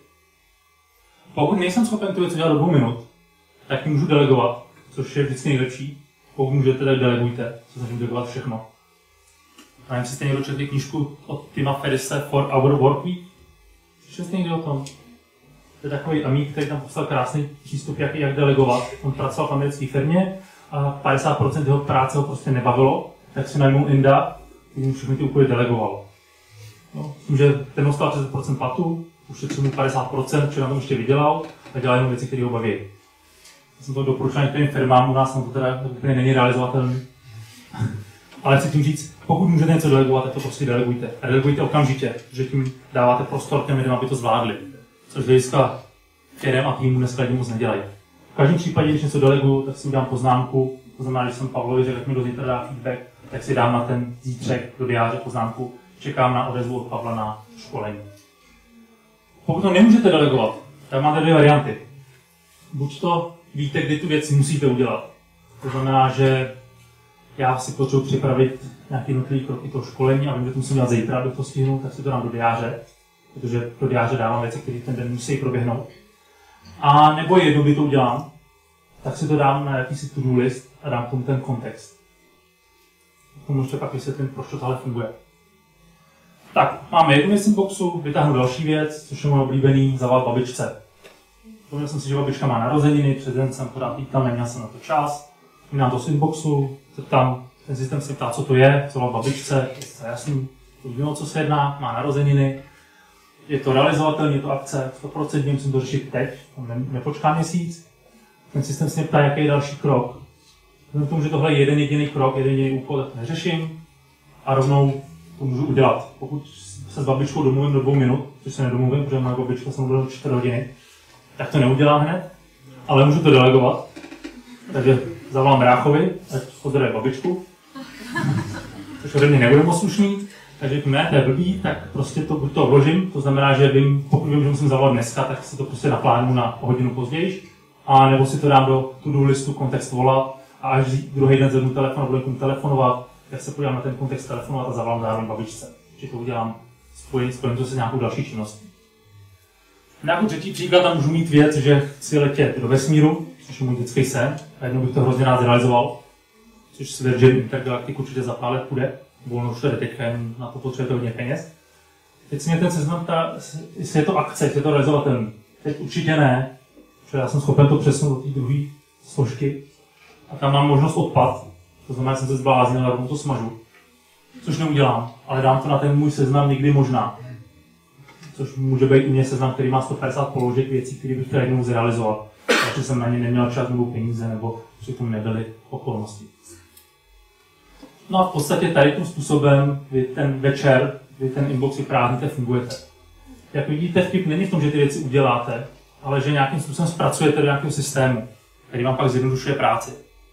Pokud nejsem schopen tu věc udělat do dvou minut, tak ji můžu delegovat, což je vždycky nejlepší. Pokud můžete, tak delegujte, co snažím delegovat všechno. A nevím, jestli jste někdo četli knížku od Tima Ferrise For Our Work Week. Slyšeli jste někdy o tom? To je takový amík, který tam poslal krásný přístup, jak, jak delegovat. On pracoval v americké firmě a padesát procent jeho práce ho prostě nebavilo, tak si najmul Inda, který mu všechny ty úkoly delegoval. No, tím, že ten dostal třicet procent platu, ušetřil mu padesát procent, že na tom ještě vydělal, a dělal jenom věci, které ho baví. Já jsem to doporučil některým firmám, u nás to teda úplně není realizovatelný. Ale chci tím říct, pokud můžete něco delegovat, tak to prostě delegujte. A delegujte okamžitě, že tím dáváte prostor těm lidem, aby to zvládli. Což hlediska firem a týmu dneska lidi moc nedělají. V každém případě, když něco deleguju, tak si udělám poznámku. To znamená, když jsem Pavlovi, že jak mi do zítra dá feedback, tak si dám na ten zítřek do diáře poznámku. Čekám na odezvu od Pavla na školení. Pokud to nemůžete delegovat, tak máte dvě varianty. Buď to víte, kdy tu věc musíte udělat. To znamená, že já si potřebuji připravit nějaké jednotlivé kroky toho školení a vím, že to musím dělat zítra, abych to stihnul, tak si to dám do diáře, protože do diáře dávám věci, které ten den musí proběhnout. A nebo jednou, kdy to udělám, tak si to dám na jakýsi to-do list a dám tomu ten kontext. K tomu ještě pak vysvětlím, proč to tahle funguje. Tak, máme jednu věc v boxu, vytáhnu další věc, což je můj oblíbený, zavolat babičce. Vzpomněl jsem si, že babička má narozeniny, před den jsem pořád pýtal, neměl jsem na to čas. Vydám to z inboxu, tam ten systém se ptá, co to je, co má babičce, je to jasný, to víme, o co se jedná, má narozeniny. Je to realizovatelné, je to akce, sto procent musím to řešit teď, ne, nepočkám měsíc. Ten systém se mě ptá, jaký je další krok. Vzhledem k tomu, že tohle je jeden jediný krok, jeden jediný úkol, tak to neřeším a rovnou to můžu udělat. Pokud se s babičkou domluvím do dvou minut, což se nedomluvím, protože moje babička se mluvila do čtyři hodiny, tak to neudělám hned, ale můžu to delegovat. Takže zavolám bráchovi, ať pozdravuje babičku, což ode mě nebude moc slušný, takže řeknu, ne, to je blbý, tak prostě to, buď to odložím, to znamená, že vím, pokud vím, že musím zavolat dneska, tak si to prostě naplánuju na hodinu později, a nebo si to dám do to-do listu kontext volat a až druhý den zvednu telefon a budu někomu telefonovat, tak se podívám na ten kontext telefonovat a zavolám zároveň babičce. Že to udělám spojím, spojím to se nějakou další činností. Nějakou třetí příklad tam můžu mít věc, že chci letět do vesmíru, což je můj dětský sen, a jednou bych to hrozně rád zrealizoval, což si Virgin Intergalactic určitě za pár let půjde, volno už to jde teďka, jen na to potřebujete hodně peněz. Teď si mě ten seznam ptá, jestli je to akce, jestli je to realizovatelný. Teď určitě ne, protože já jsem schopen to přesunout do té druhé složky a tam mám možnost odpad, to znamená, že jsem se zbláznil a rovnou to smažu, což neudělám, ale dám to na ten můj seznam někdy možná. Což může být u mě seznam, který má sto padesát položek věcí, které bych chtěl jednou zrealizovat. Takže jsem na ně neměl čas nebo peníze, nebo při tom nebyly okolnosti. No a v podstatě tady tím způsobem vy ten večer, vy ten inbox vyprázdníte, fungujete. Jak vidíte, vtip není v tom, že ty věci uděláte, ale že nějakým způsobem zpracujete do nějakého systému, který vám pak zjednodušuje práci.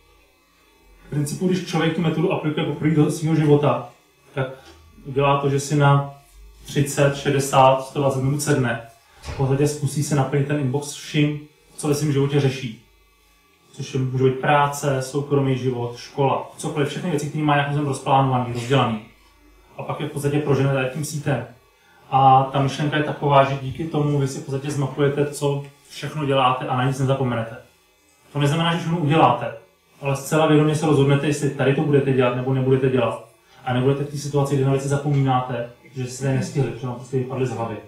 V principu, když člověk tu metodu aplikuje poprvé do svého života, tak udělá to, že si na třicet, šedesát, sto dvacet minut sedne. V podstatě zkusí se naplnit ten inbox vším, co ve svém životě řeší. Což může být práce, soukromý život, škola, cokoliv, všechny věci, které má nějakým rozplánovaný, rozdělaný. A pak je v podstatě prožené tady tím sítem. A ta myšlenka je taková, že díky tomu vy si v podstatě zmapujete, co všechno děláte a na nic nezapomenete. To neznamená, že všechno uděláte, ale zcela vědomě se rozhodnete, jestli tady to budete dělat nebo nebudete dělat. A nebudete v té situaci, kdy na věci zapomínáte, že jste je nestihli, protože vám prostě vypadli z hlavy.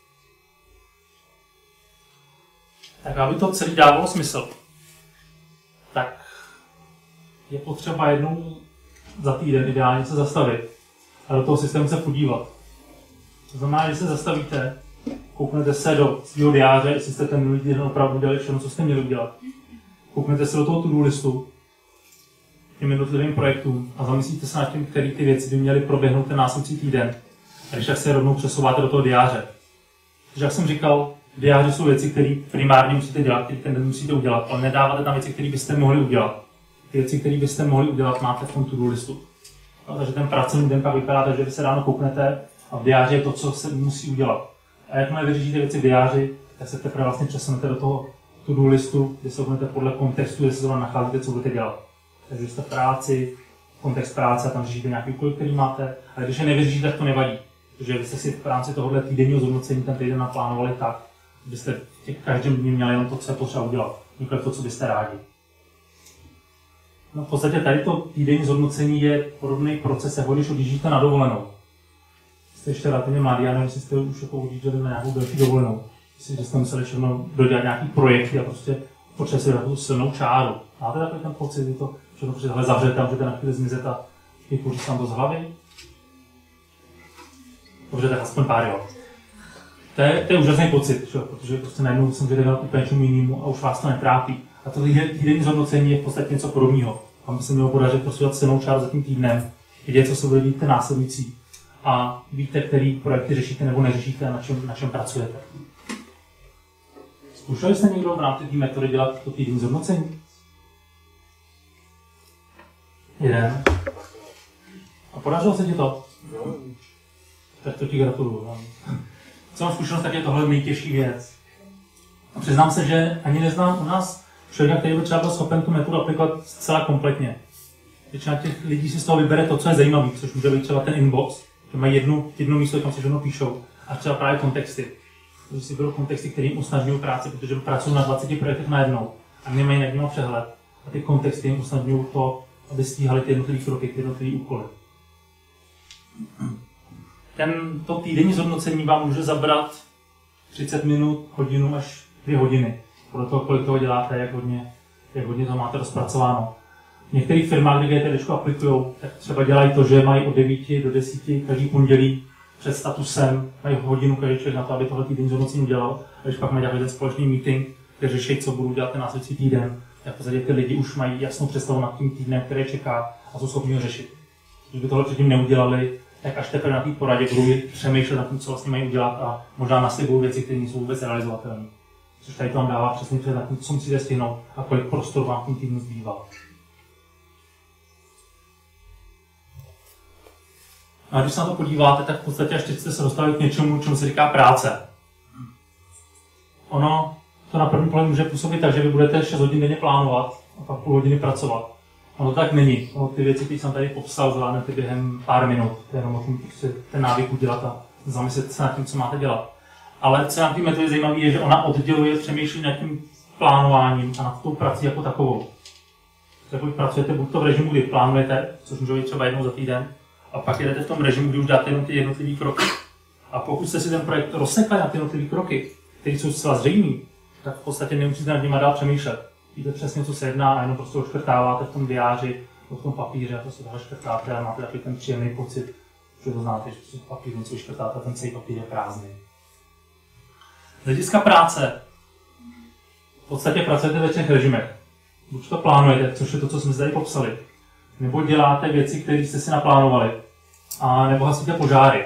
Tak aby to celý dávalo smysl, tak je potřeba jednou za týden ideálně se zastavit a do toho systému se podívat. To znamená, že se zastavíte, kouknete se do svého diáře, jestli jste ten minulý týden opravdu dělali všechno, co jste měli udělat. Kouknete se do toho to-do listu, těm jednotlivým projektům a zamyslíte se nad tím, které ty věci by měly proběhnout ten následující týden. A když tak se rovnou přesouváte do toho diáře. Takže jak jsem říkal, v diáři jsou věci, které primárně musíte dělat, které ten den musíte udělat, ale nedáváte tam věci, které byste mohli udělat. Ty věci, které byste mohli udělat, máte v tom to-do listu. No, takže ten pracovní den pak vypadá tak, že vy se ráno kouknete a v diáři je to, co se musí udělat. A jakmile vyřešíte věci v diáři, tak se teprve vlastně přesunete do toho to-do listu, kde se budete podle kontextu, kde se zrovna nacházíte, co budete dělat. Takže jste v práci, kontext práce a tam řešíte nějaký úkol, který máte, ale když je nevyřešíte, tak to nevadí. Protože vy jste si v rámci tohohle týdenního zhodnocení ten týden naplánovali tak, abyste v těch každém dní měli jenom to, co je potřeba udělat, nikoliv to, co byste rádi. No v podstatě tady to týdenní zhodnocení je podobný proces, jako když odjíždíte na dovolenou. Jste ještě relativně mladý, já nevím, jestli jste už jako odjížděli na nějakou další dovolenou. Myslím, že jste museli všechno dodělat nějaký projekty a prostě potřebujete si takovou silnou čáru. Máte takový ten pocit, že to všechno před zavřete a můžete na chvíli zmizet a vypůjčit tam to z hlavy? Dobře, tak aspoň pár jo. To je, to je úžasný pocit, že? Protože prostě najednou jsem věděl úplně čemu jinému a už vás to netrápí. A to týdenní zhodnocení je v podstatě něco podobného. Tam by se mělo podařit prostě dát silnou čáru za tím týdnem, vědět, co se bude dít ten následující. A víte, který projekty řešíte nebo neřešíte a na čem, na čem pracujete. Zkoušeli jste někdo v rámci té metody dělat to týdenní zhodnocení? Jeden. A podařilo se ti to? Tak to ti gratuluju. co mám zkušenost, tak je tohle nejtěžší věc. A přiznám se, že ani neznám u nás člověka, který by třeba byl schopen tu metodu aplikovat zcela kompletně. Většina těch lidí si z toho vybere to, co je zajímavé, což může být třeba ten inbox, že mají jednu, jedno místo, kam si všechno píšou, a třeba právě kontexty. Takže si berou kontexty, které jim usnadňují práci, protože pracují na dvaceti projektech najednou a nemají nad nimi přehled. A ty kontexty jim usnadňují to, aby stíhali ty jednotlivé kroky, ty jednotlivé úkoly. Ten, to týdenní zhodnocení vám může zabrat třicet minut, hodinu až dvě hodiny. Podle toho, kolik toho děláte, jak hodně, jak hodně to máte rozpracováno. V některých firmách, kde G T D aplikují, tak třeba dělají to, že mají od devíti do desíti každý pondělí před statusem, mají hodinu každý člověk na to, aby tohle týdenní zhodnocení udělal. A když pak mají ten společný meeting, kde řeší, co budou dělat ten následující týden, tak v podstatě ty lidi už mají jasnou představu nad tím týdnem, který čeká, a jsou schopni ho řešit. Když by tohle předtím neudělali, tak až teprve na té poradě budou přemýšlet nad tím, co vlastně mají udělat, a možná naslibují věci, které nejsou vůbec realizovatelné. Což tady to vám dává přesně před nad tím, co musíte stihnout a kolik prostoru vám v tom týdnu zbývá. A když se na to podíváte, tak v podstatě až teď jste se dostali k něčemu, čemu se říká práce. Ono to na první pohled může působit tak, že vy budete šest hodin denně plánovat a pak půl hodiny pracovat. Ono to tak není. Ono ty věci, které jsem tady popsal, zvládnete během pár minut. Jenom o tom ten návyk udělat a zamyslet se nad tím, co máte dělat. Ale co na té metodě zajímavé je, že ona odděluje přemýšlení nad tím plánováním a nad tou prací jako takovou. Takže pokud pracujete buď to v režimu, kdy plánujete, což může být třeba jednou za týden, a pak jedete v tom režimu, kdy už dáte jenom ty jednotlivé kroky. A pokud jste si ten projekt rozsekali na ty jednotlivé kroky, které jsou zcela zřejmé, tak v podstatě nemusíte nad nimi dál přemýšlet. Víte přesně, co se jedná, a jenom prostě odškrtáváte v tom diáři, v tom papíře, a prostě tohle škrtáte a máte takový ten příjemný pocit, že to znáte, že v papíru něco škrtáte, ten celý papír je prázdný. Z hlediska práce v podstatě pracujete ve třech režimech. Buď to plánujete, což je to, co jsme tady popsali, nebo děláte věci, které jste si naplánovali, a nebo hasíte požáry.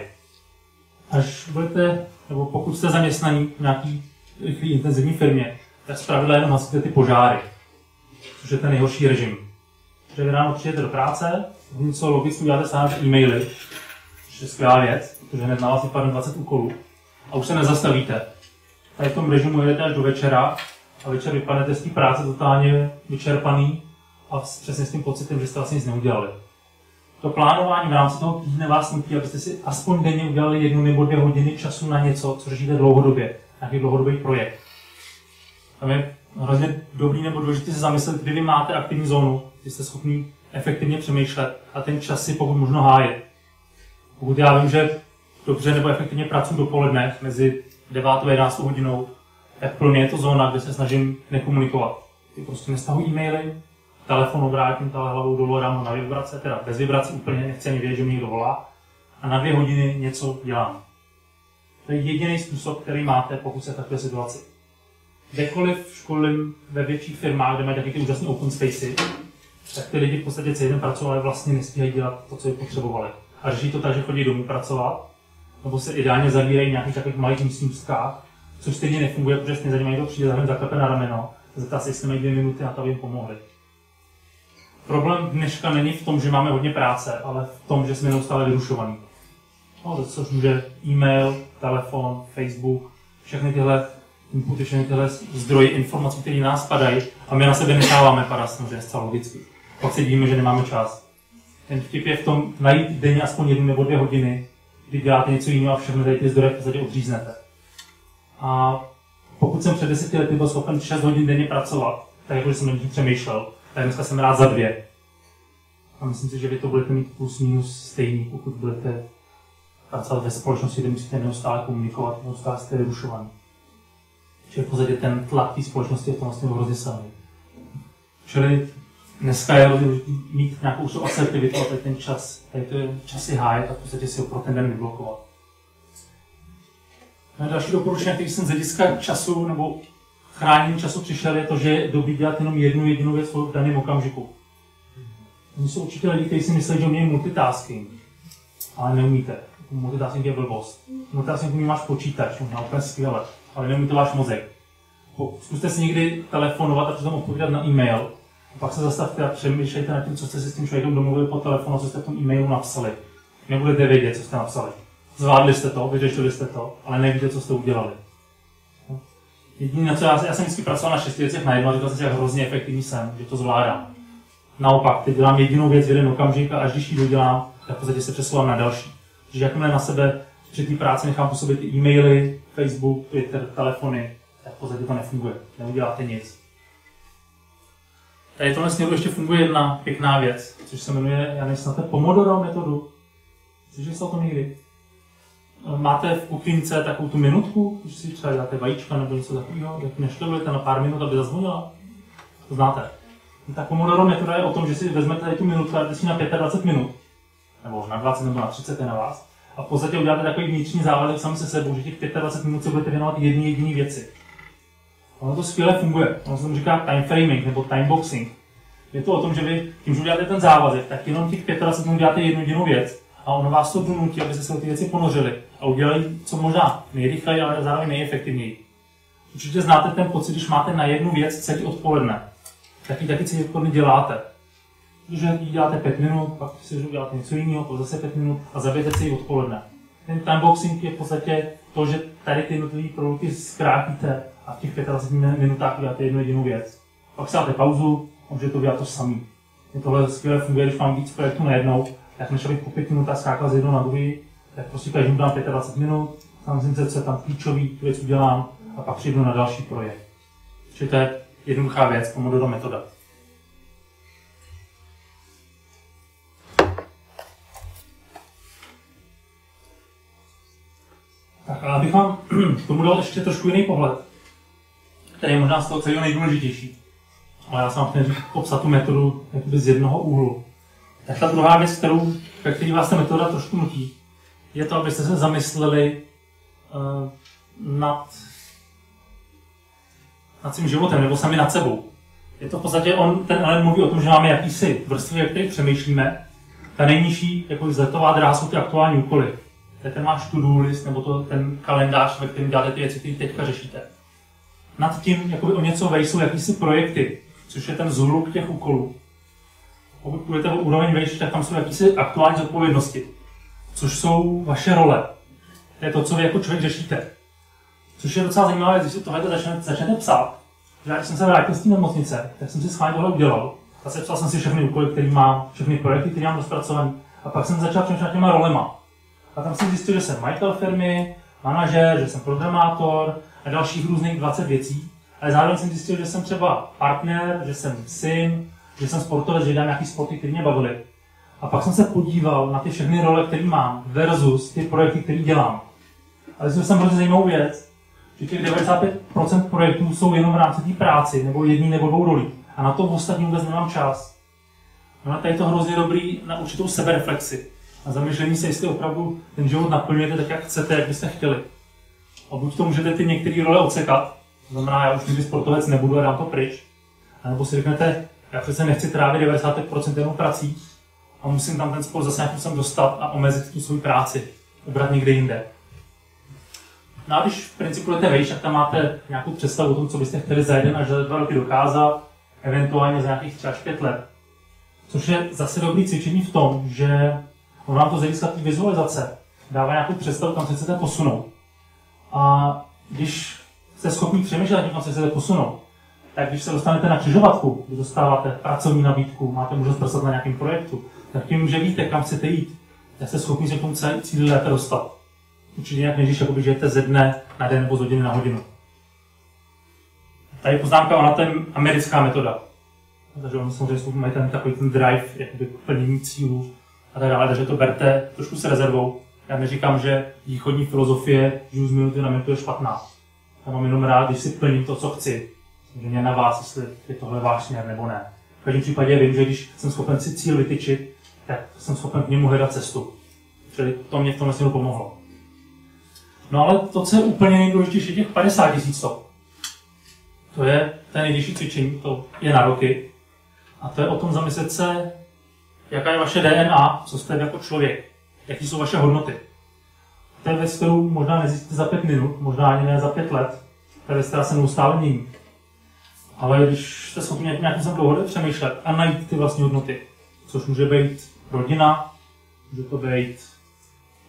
Až budete, nebo pokud jste zaměstnaní v nějaký rychlý, intenzivní firmě, tak zpravidla jenom hasíte ty požáry, což je ten nejhorší režim. Že vy ráno přijdete do práce, něco logicky uděláte sám e-maily, což je skvělá věc, protože hned na vás vypadne dvacet úkolů, a už se nezastavíte. Tady v tom režimu jedete až do večera a večer vypadnete z té práce totálně vyčerpaný a přesně s tím pocitem, že jste vlastně nic neudělali. To plánování v rámci toho týdne vás nutí, abyste si aspoň denně udělali jednu nebo dvě hodiny času na něco, co řešíte dlouhodobě, nějaký dlouhodobý projekt. Tam je hrozně dobrý nebo důležité se zamyslet, kdy vy máte aktivní zónu, kdy jste schopni efektivně přemýšlet a ten čas si pokud možno hájet. Pokud já vím, že dobře nebo efektivně pracuji dopoledne mezi devátou a jedenáctou hodinou, tak pro mě je to zóna, kde se snažím nekomunikovat. Ty prostě nestahuji e-maily, telefon obrátím tahle hlavou dolů, dám ho na vibrace, teda bez vibrací úplně, nechci ani vědět, že mi někdo volá, a na dvě hodiny něco dělám. To je jediný způsob, který máte, pokud se v takové situaci. Kdekoliv školím ve větších firmách, kde mají taky ty úžasné open spacey, tak ty lidi v podstatě celý den pracovali, vlastně nestíhají dělat to, co by potřebovali. A řeší to tak, že chodí domů pracovat, nebo se ideálně zavírají v nějakých takových malých místnostkách, což stejně nefunguje, protože stejně za nimi někdo přijde, zahrne zaklepe na rameno, zeptá se, jestli mají dvě minuty na to, aby jim pomohli. Problém dneška není v tom, že máme hodně práce, ale v tom, že jsme neustále vyrušovaní. No, což může e-mail, telefon, Facebook, všechny tyhle inputy, všechny tyhle zdroje informací, které nás padají, a my na sebe necháváme padat, samozřejmě zcela logicky. Pak se dívíme, že nemáme čas. Ten vtip je v tom najít denně aspoň jednu nebo dvě hodiny, kdy děláte něco jiného a všechny tady ty zdroje v podstatě odříznete. A pokud jsem před deseti lety byl schopen šest hodin denně pracovat, tak jako jsem na tím přemýšlel, tak dneska jsem rád za dvě. A myslím si, že vy to budete mít plus minus stejný, pokud budete pracovat ve společnosti, kde musíte neustále komunikovat, neustále jste vyrušovaný. Čili v podstatě ten tlak té společnosti je v tom vlastně hrozně silný. Čili dneska je důležité mít nějakou svou asertivitu a tady ten čas, tady to je čas si hájet a v podstatě si ho pro ten den vyblokovat. Další doporučení, který jsem z hlediska času nebo chránění času přišel, je to, že je dobrý dělat jenom jednu jedinou věc v daném okamžiku. Oni jsou určitě lidi, kteří si myslí, že umějí multitasking, ale neumíte. Multitasking je blbost. Multitasking umí váš počítač, možná úplně skvěle, ale neumí to váš mozek. Zkuste si někdy telefonovat a přitom odpovídat na e-mail, a pak se zastavte a přemýšlejte nad tím, co jste si s tím člověkem domluvili po telefonu, co jste v tom e-mailu napsali. Nebudete vědět, co jste napsali. zvládli jste to, vyřešili jste to, ale nevíte, co jste udělali. Jediné, co já, já jsem vždycky pracoval na šesti věcech najednou a říkal jsem si, jak hrozně efektivní jsem, že to zvládám. Naopak, teď dělám jedinou věc v jeden okamžik a až když ji dodělám, tak v podstatě se přesouvám na další. Takže jakmile na sebe při té práci nechám působit ty e-maily, Facebook, Twitter, telefony, tak v podstatě to nefunguje. Neuděláte nic. Tady v tomhle směru ještě funguje jedna pěkná věc, což se jmenuje, já nevím, znáte Pomodoro metodu. Slyšeli jste o tom někdy? Máte v kuchyňce takovou tu minutku, když si třeba dáte vajíčka nebo něco takového, tak nešlevujete na pár minut, aby zazvonila. To znáte. Ta Pomodoro metoda je o tom, že si vezmete tady tu minutku a dáte si na dvacet pět minut, nebo na dvacet nebo na třicet je na vás, a v podstatě uděláte takový vnitřní závazek sami se sebou, že těch dvacet pět minut se budete věnovat jedné jediné věci. Ono to skvěle funguje. Ono se tomu říká time framing nebo time boxing. Je to o tom, že vy tím, že uděláte ten závazek, tak jenom těch dvacet pět minut děláte jednu jedinou věc a ono vás to donutí, abyste se o ty věci ponořili a udělali co možná nejrychleji, ale zároveň nejefektivněji. Určitě znáte ten pocit, když máte na jednu věc celý odpoledne. Taky taky celý odpoledne děláte. Protože děláte pět minut, pak si uděláte něco jiného, pak zase pět minut a zabijete celý odpoledne. Ten timeboxing je v podstatě to, že tady ty jednotlivé produkty zkrátíte a v těch dvaceti pěti minutách uděláte jednu jedinou věc. Pak si dáte pauzu a můžete udělat to samý. Tohle skvěle funguje, když mám víc projektů najednou, tak než abych po pět minutách skákal z jednoho na druhý, tak prostě každému dám dvacet pět minut, samozřejmě se, co je tam klíčový, věc udělám a pak přijdu na další projekt. Čili to je jednoduchá věc, Pomodoro metoda. Tak a abych vám k tomu dal ještě trošku jiný pohled, který je možná z toho celého nejdůležitější. Ale já jsem vám chtěl popsat tu metodu jakoby z jednoho úhlu. Tak ta druhá věc, kterou, ve které vás ta metoda trošku nutí, je to, abyste se zamysleli uh, nad, nad svým životem, nebo sami nad sebou. Je to v podstatě, on, ten element mluví o tom, že máme jakýsi vrstvy, o kterých přemýšlíme. Ta nejnižší, jako vzletová dráha, jsou ty aktuální úkoly. To je ten váš to-do list, nebo to, ten kalendář, ve kterém děláte ty věci, které teďka řešíte. Nad tím, jakoby o něco vejš, jsou jakýsi projekty, což je ten zhluk těch úkolů. Pokud půjdete o úroveň vejš, tak tam jsou jakýsi aktuální zodpovědnosti, což jsou vaše role. To je to, co vy jako člověk řešíte. Což je docela zajímavé, když si tohle začnete, začnete psát. Já, když jsem se vrátil z té nemocnice, tak jsem si schválně tohle udělal. A sepsal jsem si všechny úkoly, které mám, všechny projekty, které mám rozpracované. A pak jsem začal přemýšlet těma rolema. A tam jsem zjistil, že jsem majitel firmy, manažer, že jsem programátor a dalších různých dvacet věcí. Ale zároveň jsem zjistil, že jsem třeba partner, že jsem syn, že jsem sportovec, že dělám nějaký sporty, které mě bavily. A pak jsem se podíval na ty všechny role, které mám, versus ty projekty, které dělám. Ale zjistil jsem hrozně zajímavou věc, že těch devadesát pět procent projektů jsou jenom v rámci té práci, nebo jedný nebo dvou rolí. A na to ostatní vůbec nemám čas. No a tady je to hrozně dobrý na určitou sebereflexi. A zamýšlení se, jestli opravdu ten život naplňujete tak, jak chcete, jak byste chtěli. A buď to můžete ty některé role odsekat, to znamená, já už nikdy sportovec nebudu a dám to pryč. A nebo si řeknete, já přece nechci trávit devadesát pět procent jenom prací a musím tam ten sport zase nějakým způsobem dostat a omezit tu svou práci, ubrat někde jinde. No a když v principu jdete vejš, tak tam máte nějakou představu o tom, co byste chtěli za jeden až za dva roky dokázat, eventuálně za nějakých třeba pět let. Což je zase dobrý cvičení v tom, že on vám to z hlediska té vizualizace dává nějakou představu, kam se chcete posunout. A když jste schopni přemýšlet, kam se chcete posunout, tak když se dostanete na křižovatku, kdy dostáváte pracovní nabídku, máte možnost pracovat na nějakém projektu, tak tím, že víte, kam chcete jít, tak jste schopni se k tomu cíli lépe dostat. Určitě nějak než když žijete ze dne na den nebo z hodiny na hodinu. Tady poznámka, ona to je americká metoda. Takže oni samozřejmě mají ten takový ten drive, jakoby plnění cílů a tak dále, takže to berte trošku s rezervou. Já neříkám, že východní filozofie žiju z minuty na minutu je špatná. Já mám jenom rád, když si plním to, co chci. Samozřejmě na vás, jestli je tohle váš směr nebo ne. V každém případě vím, že když jsem schopen si cíl vytyčit, tak jsem schopen k němu hledat cestu. Čili to mě v tomhle směru pomohlo. No ale to, co je úplně nejdůležitější, těch padesát tisíc stop. To je ten největší cvičení, to je na roky. A to je o tom zamyslet se, jaká je vaše D N A, co jste jako člověk, jaký jsou vaše hodnoty. To je věc, kterou možná nezjistíte za pět minut, možná ani ne za pět let, které se se neustále mění. Ale když jste schopni nějakým způsobem dlouhodobě přemýšlet a najít ty vlastní hodnoty, což může být rodina, může to být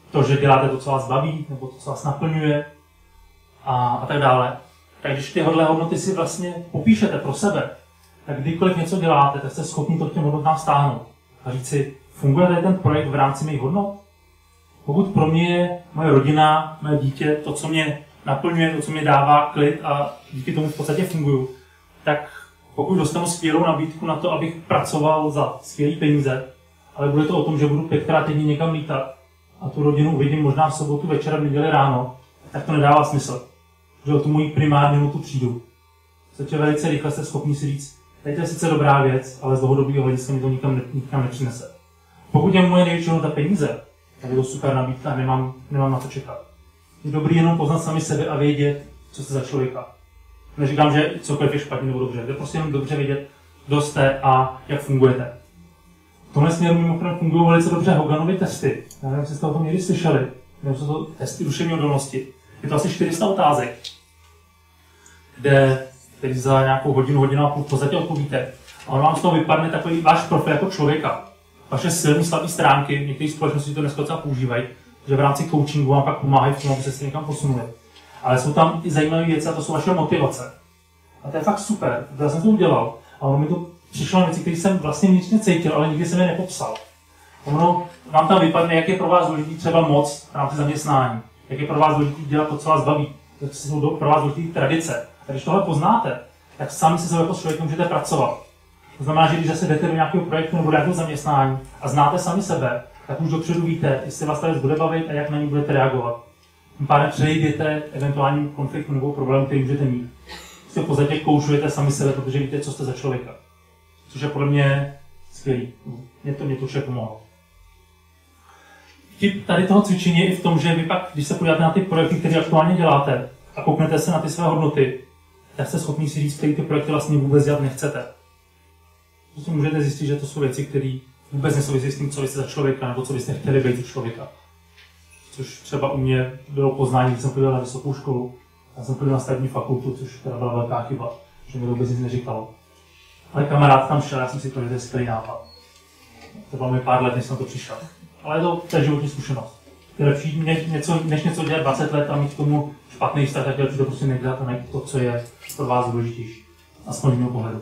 to, že děláte to, co vás baví, nebo to, co vás naplňuje a, a tak dále. Tak když tyhle hodnoty si vlastně popíšete pro sebe, tak kdykoliv něco děláte, tak jste schopni to k těm hodnotám stáhnout a říct si, funguje tady ten projekt v rámci mých hodnot? Pokud pro mě je moje rodina, moje dítě, to, co mě naplňuje, to, co mě dává klid a díky tomu v podstatě funguju, tak pokud dostanu skvělou nabídku na to, abych pracoval za skvělé peníze, ale bude to o tom, že budu pětkrát týdně někam lítat a tu rodinu uvidím možná v sobotu večer, v neděli ráno, tak to nedává smysl. Že o tu moji primární hodnotu přijdu. Protože velice rychle jste schopni si říct, tady to je sice dobrá věc, ale z dlouhodobého hlediska mi to nikam, ne, nikam nepřinese. Pokud je moje největší hodnota peníze, tak je to super nabídka a nemám, nemám na co čekat. Je dobrý jenom poznat sami sebe a vědět, co jste za člověka. Neříkám, že cokoliv je špatně nebo dobře, je prostě jenom dobře vědět, kdo jste a jak fungujete. V tomhle směru mimochodem fungují velice dobře Hoganovy testy. Já nevím, jestli jste o tom někdy slyšeli. To jsou to testy duševní odolnosti. Je to asi čtyři sta otázek, kde teď za nějakou hodinu, hodinu a půl v podstatě odpovíte. A on vám z toho vypadne takový váš profil jako člověka. Vaše silné, slabé stránky, v některých společnosti to dneska docela používají, že v rámci coachingu vám pak pomáhají v tom, abyste se někam posunuli. Ale jsou tam i zajímavé věci a to jsou vaše motivace. A to je fakt super, já jsem to udělal. A ono mi to přišlo na věci, které jsem vlastně vnitřně cítil, ale nikdy jsem je nepopsal. Ono vám tam vypadne, jak je pro vás důležitý třeba moc v rámci zaměstnání, jak je pro vás důležitý dělat to, co vás baví, jak jsou pro vás důležitý tradice. A když tohle poznáte, tak sami se jako člověk můžete pracovat. To znamená, že když zase jdete do nějakého projektu nebo nějakého zaměstnání a znáte sami sebe, tak už dopředu víte, jestli vás ta věc bude bavit a jak na ní budete reagovat. Tím pádem přejdete eventuálním konfliktu nebo problému, který můžete mít. Prostě v podstatě koušujete sami sebe, protože víte, co jste za člověka. Což je podle mě skvělý. Mě to, mě to vše pomohlo. Vtip tady toho cvičení je i v tom, že vy pak, když se podíváte na ty projekty, které aktuálně děláte a kouknete se na ty své hodnoty, tak jste schopni si říct, které ty projekty vlastně vůbec dělat nechcete. Prostě můžete zjistit, že to jsou věci, které vůbec nesouvisí s tím, co vy jste za člověka, nebo co byste chtěli být za člověka. Což třeba u mě bylo poznání, když jsem chodil na vysokou školu. Já jsem chodil na stavební fakultu, což teda byla velká chyba, že mi to vůbec nic neříkalo. Ale kamarád tam šel, já jsem si to, že to je skvělý nápad. To bylo mi pár let, než jsem to přišel. Ale je to, to je životní zkušenost. Je lepší, než něco, než něco dělat dvacet let a mít k tomu špatný vztah, tak je lepší to prostě nedělat a najít to, co je pro vás důležitější. Aspoň z mého pohledu.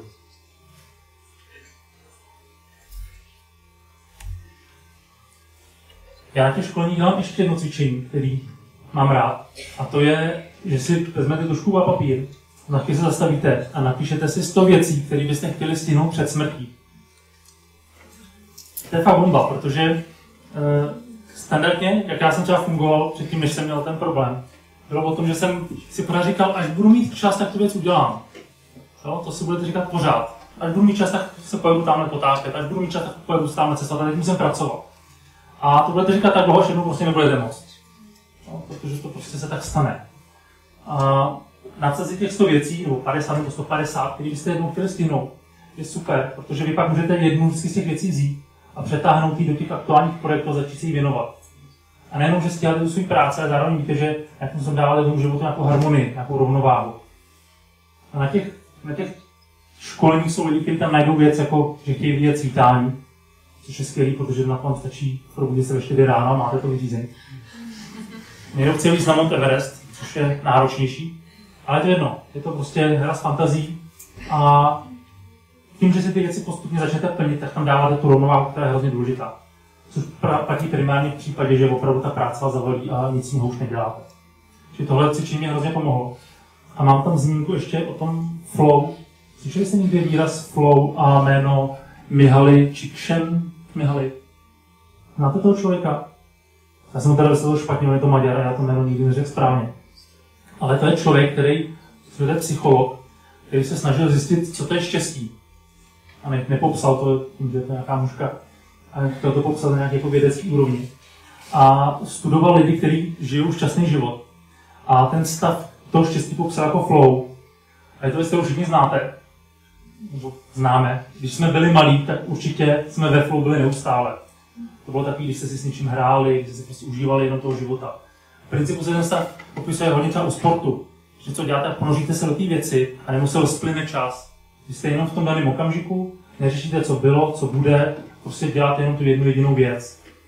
Já na těch školních dělám ještě jedno cvičení, který mám rád. A to je, že si vezmete tužku a papír, na chvíli se zastavíte a napíšete si sto věcí, které byste chtěli stihnout před smrtí. To je fakt bomba, protože e, standardně, jak já jsem třeba fungoval předtím, než jsem měl ten problém, bylo o tom, že jsem si pořád říkal, až budu mít čas, tak tu věc udělám. Jo, to si budete říkat pořád. Až budu mít čas, tak se pojedu tamhle potápět, až budu mít čas, tak pojedu tamhle cestovat, a teď musím pracovat. A to budete říkat tak dlouho, že jednou prostě nebudete moct. No, protože to prostě se tak stane. A napsat si těch sto věcí, nebo padesát nebo sto padesát, které byste jednou chtěli stihnout, je super, protože vy pak můžete jednu z těch věcí vzít a přetáhnout ji do těch aktuálních projektů a začít si ji věnovat. A nejenom, že stíháte tu svou práci, ale zároveň víte, že jak jsem dával tomu životu nějakou harmonii, nějakou rovnováhu. A na těch, na těch školeních jsou lidi, kteří tam najdou věc, jako že chtějí vidět svítání, což je skvělý, protože na tom stačí probudit se ve čtyři ráno a máte to vyřízení. Někdo chce jít na Mount Everest, což je náročnější, ale to je jedno, je to prostě hra s fantazí a tím, že si ty věci postupně začnete plnit, tak tam dáváte tu rovnováhu, která je hrozně důležitá. Což platí primárně v případě, že opravdu ta práce vás zavolí a nic jiného už neděláte. Čili tohle cvičení mě hrozně pomohlo. A mám tam zmínku ještě o tom flow. Slyšeli jste někdy výraz flow a jméno Mihaly Csikszentmihalyi? Mihaly. Znáte toho člověka? Já jsem ho teda vysvětlil špatně, on je to Maďar a já to jméno nikdy neřekl správně. Ale to je člověk, který je psycholog, který se snažil zjistit, co to je štěstí. A ne, nepopsal to, že to je nějaká mužka, ale chtěl to popsat na nějaké jako vědecké úrovni. A studoval lidi, kteří žijou šťastný život. A ten stav toho štěstí popsal jako flow. A je to, jestli to všichni znáte. Nebo známe. Když jsme byli malí, tak určitě jsme ve flow byli neustále. To bylo takový, když jste si s něčím hráli, když jste si prostě užívali jenom toho života. V principu se ten stav popisuje hodně třeba u sportu. Že co děláte, ponoříte se do té věci a nemusel rozplyne čas. Když jste jenom v tom daném okamžiku, neřešíte, co bylo, co bude, prostě děláte jenom tu jednu jedinou věc.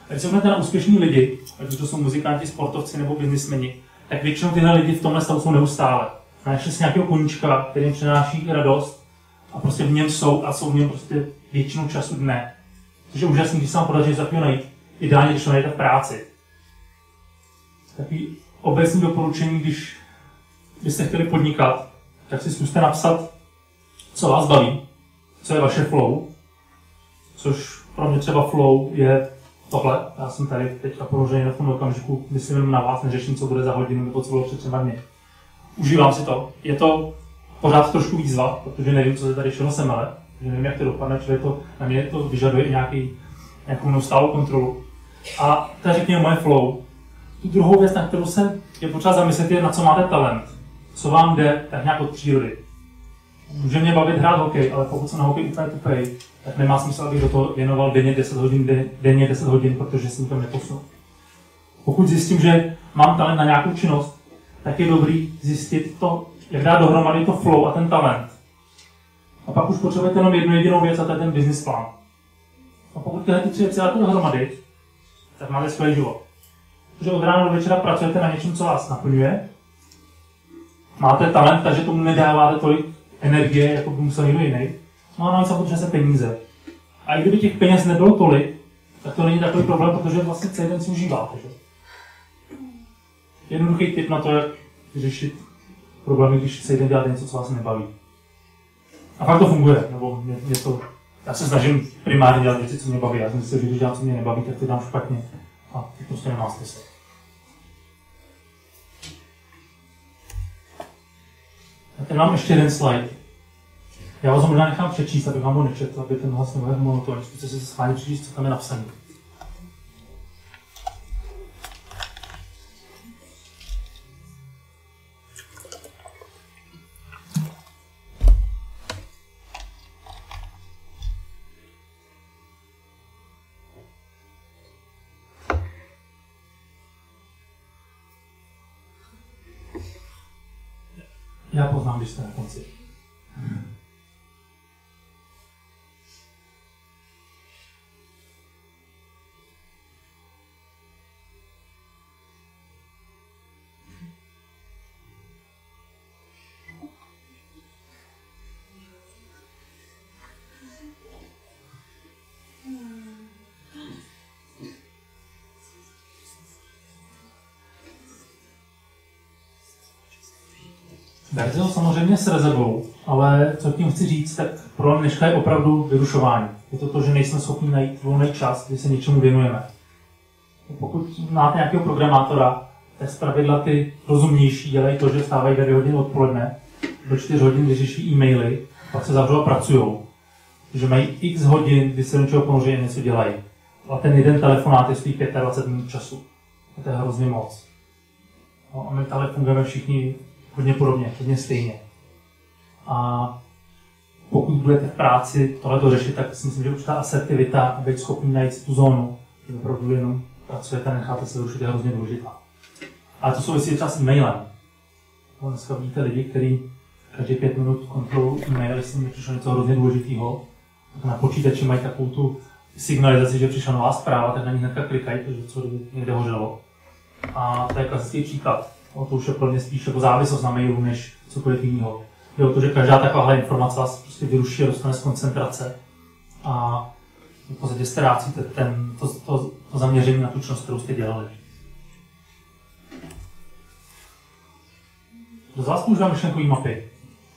A když se vezmete na úspěšní lidi, ať to jsou muzikanti, sportovci nebo biznismeni, tak většinou tyhle lidi v tomhle stavu jsou neustále. Našli si nějakého koníčka, který jim přináší radost a prostě v něm jsou a jsou v něm prostě většinu času dne. Což je úžasný, když se vám podaří za chvíli najít. Ideálně, když to najdete v práci. Takový obecný doporučení, když byste chtěli podnikat, tak si zkuste napsat, co vás baví, co je vaše flow, což pro mě třeba flow je tohle. Já jsem tady teď položený na tom okamžiku, myslím jenom na vás, neřeším, co bude za hodinu nebo co bylo před třema dny. Užívám si to. Je to pořád trošku výzva, protože nevím, co se tady všechno semele, že nevím, jak to dopadne, čili to, na mě to vyžaduje nějaký, nějakou neustálou kontrolu. A to je řekněme moje flow. Tu druhou věc, na kterou se je potřeba zamyslet, je, na co máte talent. Co vám jde tak nějak od přírody. Může mě bavit hrát hokej, ale pokud jsem na hokej úplně tupej, tak nemá smysl, abych do toho věnoval denně deset hodin, denně deset hodin, protože jsem to neposunu. Pokud zjistím, že mám talent na nějakou činnost, tak je dobrý zjistit to, jak dát dohromady to flow a ten talent. A pak už potřebujete jenom jednu jedinou věc a to je ten business plán. A pokud tyhle ty tři věci dáte dohromady, tak máte skvělý život. Protože od rána do večera pracujete na něčem, co vás naplňuje. Máte talent, takže tomu nedáváte tolik energie, jako by musel někdo jiný. No a navíc vám potřebujete peníze. A i kdyby těch peněz nebylo tolik, tak to není takový problém, protože vlastně celý den si užíváte. Že? Jednoduchý tip na to, jak vyřešit problémy, když celý den děláte něco, co vás nebaví. A fakt to funguje, nebo mě, mě to, já se snažím primárně dělat věci, co mě baví. Já jsem si, že když dělám, co mě nebaví, tak to dám špatně. A to prostě nemá smysl. A teď mám ještě jeden slide. Já vás ho možná nechám přečíst, abych vám ho nečetl, aby ten hlas nebyl monotónní. Zkuste si schválně přečíst, co tam je napsané. Já poznám, když jste na konci. Berte to samozřejmě s rezervou, ale co tím chci říct, tak pro dneška je opravdu vyrušování. Je to to, že nejsme schopni najít volný čas, kdy se něčemu věnujeme. Pokud máte nějakého programátora, tak zpravidla ty rozumnější dělají to, že vstávají ve dvě hodiny odpoledne, do čtyř hodin vyřeší e-maily, pak se zavřou a pracujou. Takže mají x hodin, kdy se do čeho ponoří a něco dělají. A ten jeden telefonát je stojí dvacet pět minut času. A to je hrozně moc. No, a my tady fungujeme všichni hodně podobně, hodně stejně. A pokud budete v práci tohleto řešit, tak si myslím, že určitá asertivita a být schopný najít tu zónu, že opravdu jenom pracujete a necháte se vyrušit, je hrozně důležitá. Ale to souvisí třeba s e-mailem. No, dneska vidíte lidi, kteří každý pět minut kontrolují e-mail, jestli mi přišlo něco hrozně důležitého. Na počítači mají takovou tu signalizaci, že přišla nová zpráva, tak na ní hnedka klikají, protože co někde hořelo. A to je klasický příklad. No, to už je pro mě spíš jako závislost na mailu, než cokoliv jiného. Jde o to, že každá takováhle informace vás prostě vyruší a dostane z koncentrace. A v podstatě ztrácíte ten, to, to, to zaměření na tu činnost, kterou jste dělali. Kdo z vás používá myšlenkové mapy?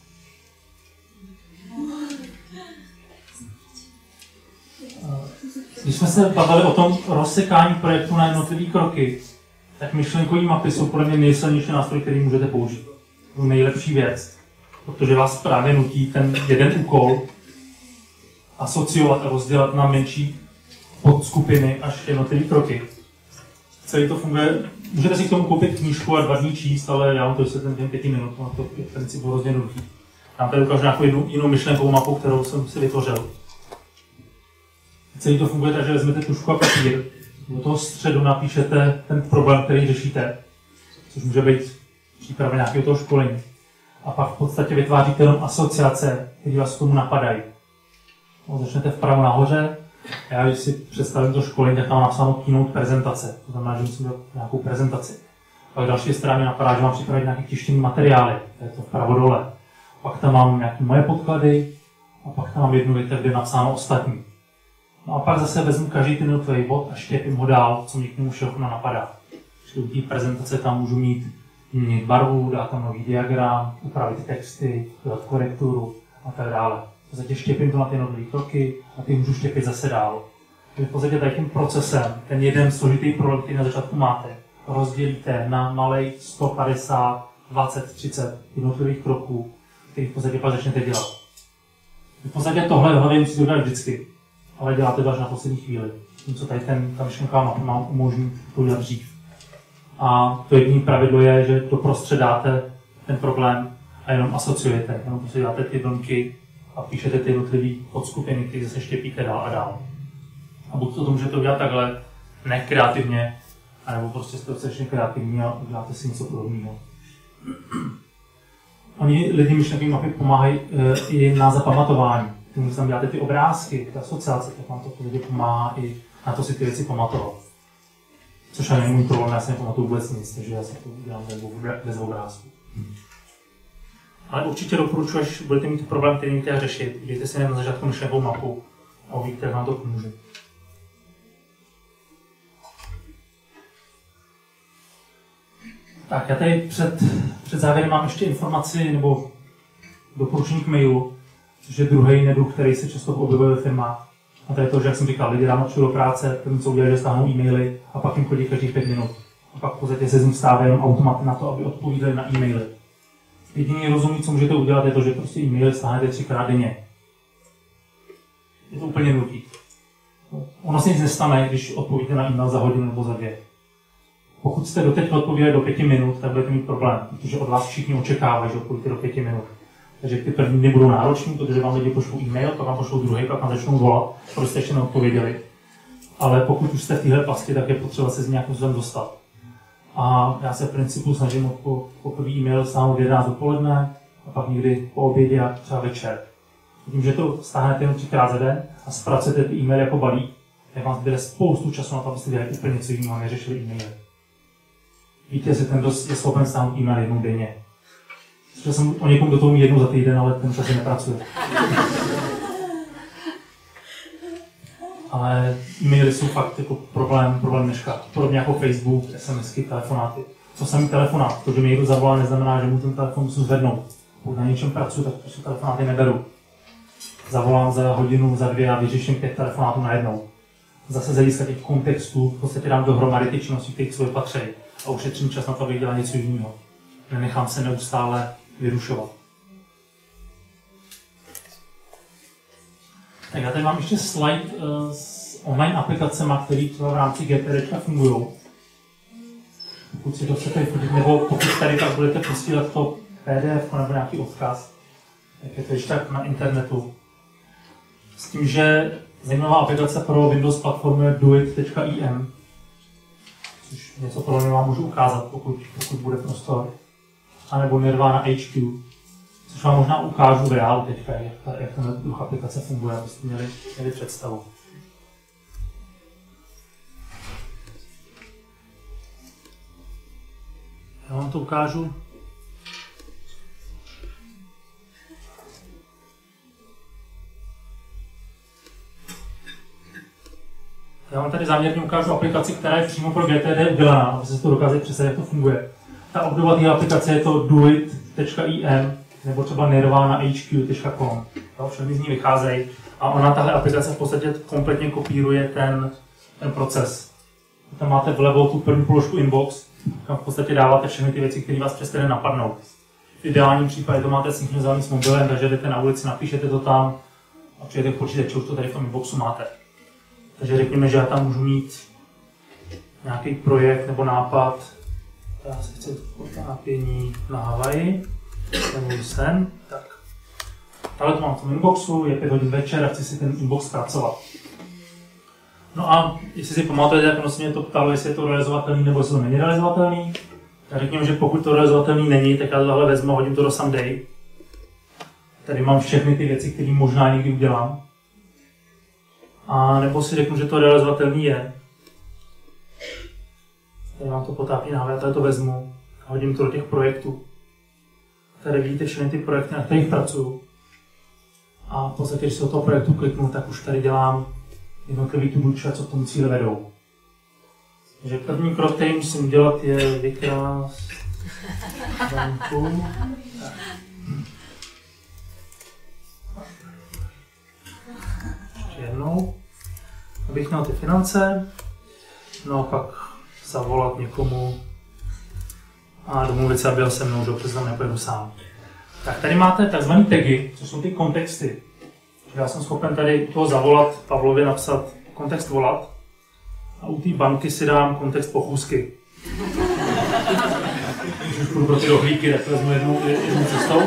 Když jsme se bavili o tom rozsekání projektu na jednotlivé kroky, tak myšlenkové mapy jsou podle mě nejsilnější nástroj, který můžete použít. To je nejlepší věc, protože vás právě nutí ten jeden úkol asociovat a rozdělat na menší podskupiny až jednotlivé kroky. Celý to funguje, můžete si k tomu koupit knížku a dva dní číst, ale já vám to vysvětlím během pěti minut, no to je v principu hrozně jednoduchý. Já tady ukážu nějakou jednu, jinou myšlenkovou mapu, kterou jsem si vytvořil. Celý to funguje tak, že vezmete tužku a papír, do toho středu napíšete ten problém, který řešíte, což může být příprava nějakého toho školení. A pak v podstatě vytváříte jenom asociace, které vás k tomu napadají. No, začnete vpravo nahoře, Já když si představím to školení, tak tam mám napsáno keynote prezentace. To znamená, že musím dělat nějakou prezentaci. Pak další strana mi napadá, že mám připravit nějaké tištěné materiály, to je to vpravo dole. Pak tam mám nějaké moje podklady a pak tam mám jednu větev, kde je napsáno ostatní. No a pak zase vezmu každý ten jednotlivý bod a štěpím ho dál, co mě k němu všechno napadá. Při u té prezentace tam můžu mít změnit barvu, dát tam nový diagram, upravit texty, dodat korekturu a tak dále. V podstatě štěpím to na ty jednotlivé kroky a ty můžu štěpit zase dál. Takže v podstatě tady tím procesem, ten jeden složitý problém, který na začátku máte, rozdělíte na malej sto padesát, dvacet, třicet jednotlivých kroků, který v podstatě pak začnete dělat. V podstatě tohle v hlavě musíte udělat vždycky, ale děláte to až na poslední chvíli. Tím, co tady ten, ta myšlenka vám umožní to udělat dřív. A to jediné pravidlo je, že doprostřed dáte ten problém a jenom asociujete, jenom prostě dáte ty domky a píšete ty jednotlivé podskupiny, které zase štěpíte dál a dál. A buď to, to můžete udělat takhle, nekreativně, anebo prostě jste dostatečně kreativní a uděláte si něco podobného. Oni lidi myšlenkový mapy pomáhají e, i na zapamatování. Když tam děláte ty obrázky, ty asociace, tak vám to lidi pomáhá i na to si ty věci pamatovat. Což ani můj problém, já si nepamatuju vůbec nic, takže já si to dělám bez obrázku. Ale určitě doporučuji, až budete mít problém, který můžete řešit, dejte si na začátku myšlenkovou mapu a uvidíte, jak vám to pomůže. Tak, já tady před, před závěrem mám ještě informaci nebo doporučení k mailu, což je druhý neduh, který se často objevuje ve firmách. A to je to, že jak jsem říkal, lidi ráno přijdou do práce, první co udělají, že stáhnou e-maily a pak jim chodí každých pět minut. A pak v podstatě se z nich stává jenom automat na to, aby odpovídali na e-maily. Jediný rozumný, co můžete udělat, je to, že prostě e-maily stáhnete třikrát denně. Je to úplně nutí. Ono se nic nestane, když odpovíte na e-mail za hodinu nebo za dvě. Pokud jste doteď odpověděli do pěti minut, tak budete mít problém, protože od vás všichni očekávají, že odpovíte do pěti minut. Takže ty první dny budou nároční, protože vám lidi pošlou e-mail, pak vám pošlou druhý, pak vám začnou volat, protože jste ještě neodpověděli. Ale pokud už jste v téhle pasti, tak je potřeba se z nějakým způsobem dostat. A já se v principu snažím po, po první e-mail stáhnout v jedenáct dopoledne a pak někdy po obědě a třeba večer. Tím, že to stáhnete jen třikrát za den a zpracujete ty e-maily jako balík, tak vám zbyde spoustu času na to, abyste dělali úplně něco jiného a neřešili e-maily. Víte, že ten dost je schopen stáhnout e-mail jednou denně. Že jsem o někom do toho mít jednou za týden, ale ten čas nepracuje. Ale e-maily jsou fakt jako problém, problém dneška. Podobně jako Facebook, SMSky, telefonáty. To samý telefonát. To, že mi někdo zavolá, neznamená, že mu ten telefon musím zvednout. Pokud na něčem pracuji, tak prostě telefonáty neberu. Zavolám za hodinu, za dvě a vyřeším pět telefonátů najednou. Zase z hlediska těch kontextů v podstatě dám dohromady ty činnosti, které k sobě patří. A ušetřím čas na to, abych dělal něco jiného. Nenechám se neustále vyrušovat. Tak já tady mám ještě slide uh, s online aplikacemi, které v rámci G T D fungují. Pokud si to chcete vyfotit, nebo pokud tady tak budete posílat to P D F nebo nějaký odkaz, tak je to ještě tak na internetu. S tím, že zajímavá aplikace pro Windows platformu je duit tečka i m, což něco pro mě vám můžu ukázat, pokud, pokud bude prostor. A nebo Nirvana H Q, což vám možná ukážu v reálu teďka, jak, ta, jak ten druh aplikace funguje, abyste měli, měli představu. Já vám to ukážu. Já vám tady záměrně ukážu aplikaci, která je přímo pro G T D udělaná, aby se to dokázali představit, jak to funguje. Ta obdoba té aplikace je to duit tečka i m nebo třeba nirvana h q tečka com. Všechny z ní vycházejí a ona, tahle aplikace v podstatě kompletně kopíruje ten, ten proces. Tam máte vlevo tu první položku inbox, tam v podstatě dáváte všechny ty věci, které vás přes den napadnou. V ideálním případě to máte synchronizovaný s mobilem, takže jdete na ulici, napíšete to tam a přijete k počítači, už to tady v tom inboxu máte. Takže řekněme, že já tam můžu mít nějaký projekt nebo nápad. Já si chci potápění na Havaji, nebo sem, tak. Tady to mám v tom inboxu, je pět hodin večer a chci si ten inbox zpracovat. No a jestli si pamatujete, jak ono se mě to ptalo, jestli je to realizovatelný nebo jestli to není realizovatelný. Tak řekněme, že pokud to realizovatelný není, tak já tohle vezmu a hodím to do Someday. Tady mám všechny ty věci, které možná někdy udělám. A nebo si řeknu, že to realizovatelný je. Tady vám to potápí náhle, já tady to vezmu a hodím to do těch projektů. Tady vidíte všechny ty projekty, na kterých pracuju. A v podstatě, když se do toho projektu kliknu, tak už tady dělám jednotlivý to-do, co k tomu cíli vedou. Takže první krok, který musím udělat, je vykrást banku. Ještě jednou, abych měl ty finance, no a pak zavolat někomu a domluvit se, aby jel se mnou, že přes tam nepojedu sám. Tak tady máte tzv. Tagy, co jsou ty kontexty. Já jsem schopen tady toho zavolat, Pavlovi napsat kontext volat a u té banky si dám kontext pochůzky. Když už půjdu pro ty rohlíky, tak to vezmu jednou, jednou cestou.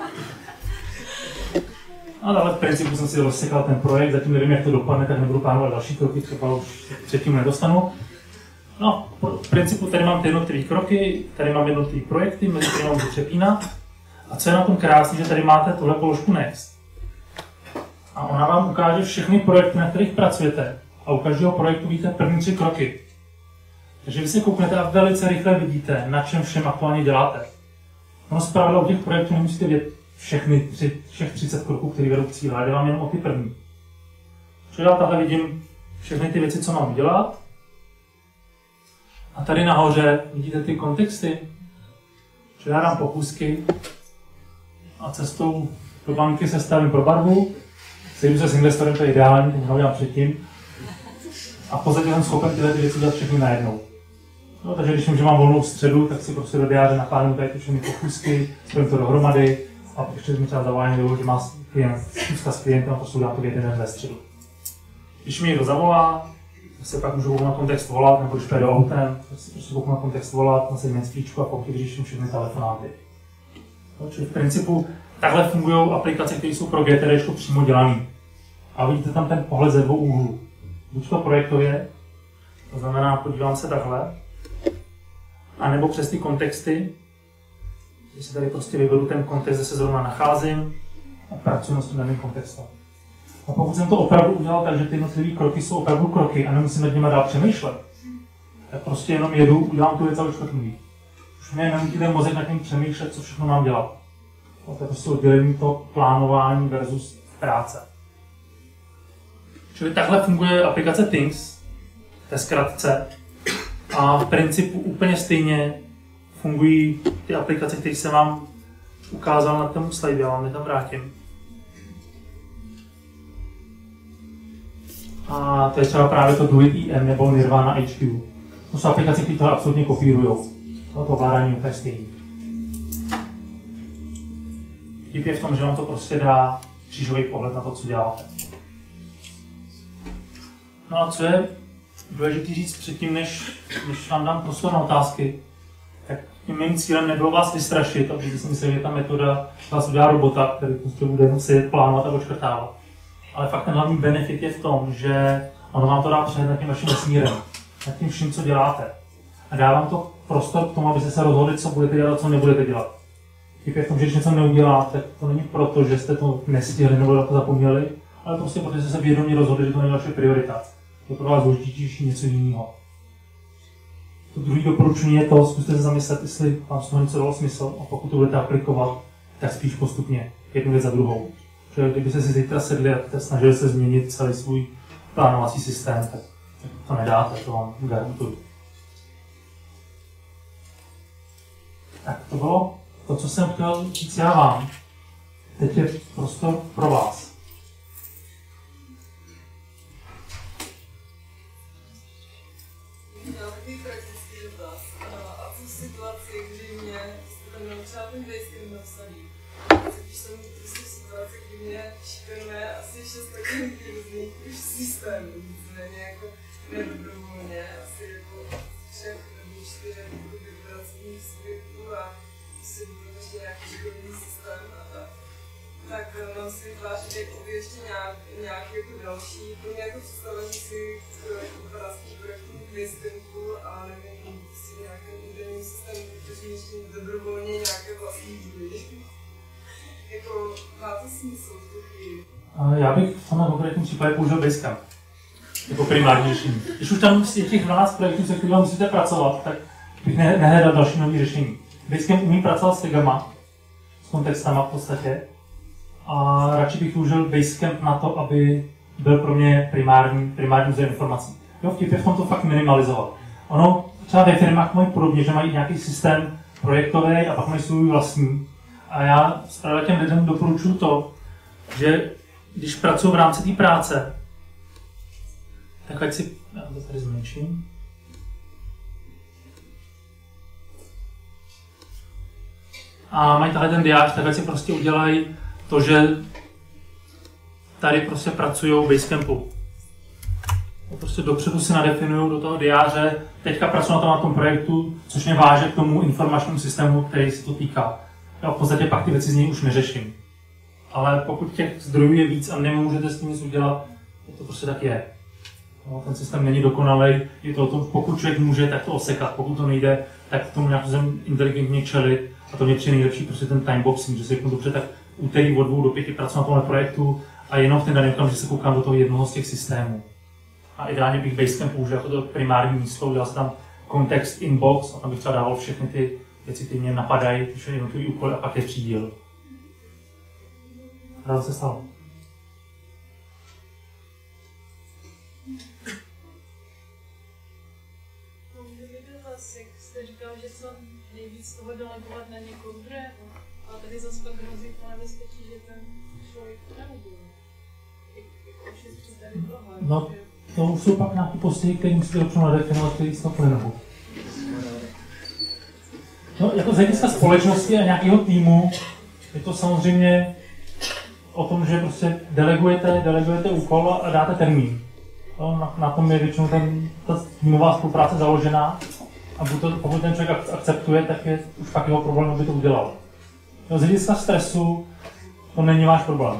A dále v principu jsem si rozsekal ten projekt, zatím nevím, jak to dopadne, tak nebudu plánovat další kroky, třeba už předtím nedostanu. No, v principu tady mám ty jednotlivé kroky, tady mám jednotlivé projekty, mezi kterými můžu přepínat. A co je na tom krásné, že tady máte tuhle položku Next. A ona vám ukáže všechny projekty, na kterých pracujete. A u každého projektu vidíte první tři kroky. Takže vy se kouknete a velice rychle vidíte, na čem všem aktuálně děláte. Ono zpravidla u těch projektů nemusíte vědět všechny tři, všech třicet kroků, které vedou k cíli, ale jde vám jenom o ty první. Čili já tahle vidím všechny ty věci, co mám udělat. A tady nahoře vidíte ty kontexty. Čili já dám pochůzky a cestou do banky se stavím pro barvu. Sejdu se s investorem, to je ideální, to možná udělám předtím. A v podstatě jsem schopen tyhle ty věci dělat všechny najednou. No, takže když vím, že mám volnou středu, tak si prostě do diáře naplánuju tady ty všechny pochůzky, spojím to dohromady a ještě mi třeba zavolání dolů, že má klient, schůzka s klientem a prostě dám to v jeden den ve středu. Když mi někdo zavolá, se pak můžu na kontext volat, nebo když pojedu autem, tak si prostě na kontext volat, na segment svíčku a pokud vyřeším všechny telefonáty. No, čili v principu takhle fungují aplikace, které jsou pro G T D přímo dělané. A vidíte tam ten pohled ze dvou úhlů. Buď to projektově, to znamená, podívám se takhle, anebo přes ty kontexty, když si tady prostě vyberu ten kontext, kde se zrovna nacházím a pracuji s tím daným kontextem. A pokud jsem to opravdu udělal tak, že ty jednotlivé kroky jsou opravdu kroky a nemusím nad nimi dál přemýšlet, tak prostě jenom jedu, udělám tu věc a už to funguje. Už mě nenutí ten mozek nad tím přemýšlet, co všechno mám dělat. To je prostě oddělení to plánování versus práce. Čili takhle funguje aplikace Things, ve zkratce. A v principu úplně stejně fungují ty aplikace, které jsem vám ukázal na tom slide, já vám je tam vrátím. A to je třeba právě to Do It E M nebo Nirvana H Q. To jsou aplikace, které to absolutně kopírují. To ovládání je úplně stejný. Tip je v tom, že vám to prostě dá křížový pohled na to, co děláte. No a co je důležité říct předtím, než, než vám dám prostor na otázky, tak tím mým cílem nebylo vás vystrašit, a protože si myslím, že ta metoda vás udělá robota, který prostě bude jenom si plánovat a odškrtávat. Ale fakt ten hlavní benefit je v tom, že ono vám to dá přehled nad tím vaším vesmírem, nad tím vším, co děláte. A dá vám to prostor k tomu, abyste se rozhodli, co budete dělat a co nebudete dělat. Chyb je v tom, že když něco neuděláte, to není proto, že jste to nestihli nebo to zapomněli, ale prostě protože jste se vědomě rozhodli, že to není vaše priorita. Je pro vás důležitější něco jiného. To druhé doporučení je to, zkuste se zamyslet, jestli vám z toho něco dalo smysl, a pokud to budete aplikovat, tak spíš postupně, jednu věc za druhou. Protože kdybyste si zítra sedli a snažili se změnit celý svůj plánovací systém, tak to nedáte, to vám garantuju. Tak to bylo to, co jsem chtěl říct já vám. Teď je prostor pro vás. Já takový praktický dotaz. A co v situaci, kdy mě jste tam naučila ten basecamp napsaný? Když jsem prostě v situaci, kdy mě šikanuje asi šest takových různých už systémů. Nicméně jako nedobrovolně, asi jako třech nebo čtyřech pracovních subjektů a prostě budu ještě nějaký školní systém a tak. Tak mám si vytvářet jako ještě nějak, nějaký jako další, pro mě jako představa, že si jako operářský projekt Basecampu a nevím, si nějaký interní systém, který ještě dobrovolně nějaké vlastní díly. Jako, má to smysl v tu chvíli? Já bych v tomhle konkrétním případě použil Basecamp. jako primární řešení. Když už tam je těch dvanáct projektů, se kterými musíte pracovat, tak bych ne, nehledal další nové řešení. Basecamp umí pracovat s tagama, s kontextama v podstatě. A radši bych využil Basecamp na to, aby byl pro mě primární, primární zdroj informací. Jo, vtip je v tom to fakt minimalizovat. Ono třeba ve firmách mají podobně, že mají nějaký systém projektový a pak mají svůj vlastní. A já právě těm lidem doporučuji to, že když pracuji v rámci té práce, tak ať si, já to tady zmenším. A mají tahle ten diář, tak ať si prostě udělají to, že tady prostě pracují v Basecampu. Prostě dopředu si nadefinují do toho diáře, teďka pracuji na tom, na tom projektu, což mě váže k tomu informačnímu systému, který se to týká. Já v podstatě pak ty věci z něj už neřeším. Ale pokud těch zdrojů je víc a nemůžete s tím nic udělat, to prostě tak je. No, ten systém není dokonalý, je to o tom, pokud člověk může, tak to osekat, pokud to nejde, tak tomu nějak inteligentně čelit. A to mě přijde nejlepší prostě ten timeboxing, že si řeknu dobře, tak úterý od dvou do pěti pracuji na tomhle projektu a jenom v ten daný okamžik se koukám do toho jednoho z těch systémů. A ideálně bych Basecamp použil jako to primární místo, udělal jsem tam kontext inbox a tam bych třeba dával všechny ty věci, které mě napadají, ty jednotlivé úkoly a pak je třídil. Rád se stalo. Jak jste říkal, že co nejvíc toho delegovat na někoho druhého, ale tady zase pak hrozí to nebezpečí, že ten člověk to nebude. Jak už je tady tohle. No, to už jsou pak nějaké postihy, které musíte dopředu nadefinovat, který to plynou. No, jako z hlediska společnosti a nějakého týmu je to samozřejmě o tom, že prostě delegujete, delegujete úkol a dáte termín. No, na, na tom je většinou ten, ta týmová spolupráce založená a to, pokud ten člověk akceptuje, tak je už pak jeho problém, aby to udělal. No, z hlediska stresu to není váš problém.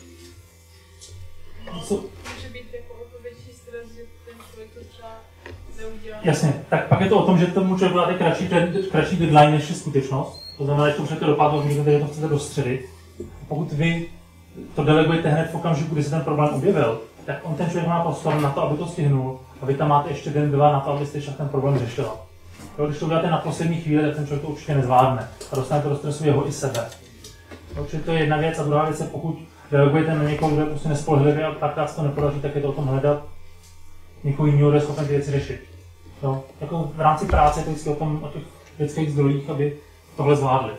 Co? Může být jako o to větší stres, že ten člověk to třeba neudělá. Jasně, tak pak je to o tom, že tomu člověku dáte kratší, kratší deadline než je skutečnost. To znamená, že to můžete do pátého řeknete, že to chcete do středy. Pokud vy to delegujete hned v okamžiku, kdy se ten problém objevil, tak on ten člověk má prostor na to, aby to stihnul, a vy tam máte ještě den, dva na to, abyste však ten problém řešila. Jo, když to uděláte na poslední chvíli, tak ten člověk to určitě nezvládne a dostane to do stresu jeho i sebe. Určitě to je jedna věc a druhá věc je, pokud delegujete na někoho, kdo je prostě nespolehlivý a párkrát se to nepodaří, tak je to o tom hledat někoho jiného, kdo je schopen ty věci řešit. Jo, jako v rámci práce je to vždycky o tom, o těch lidských zdrojích, aby tohle zvládli.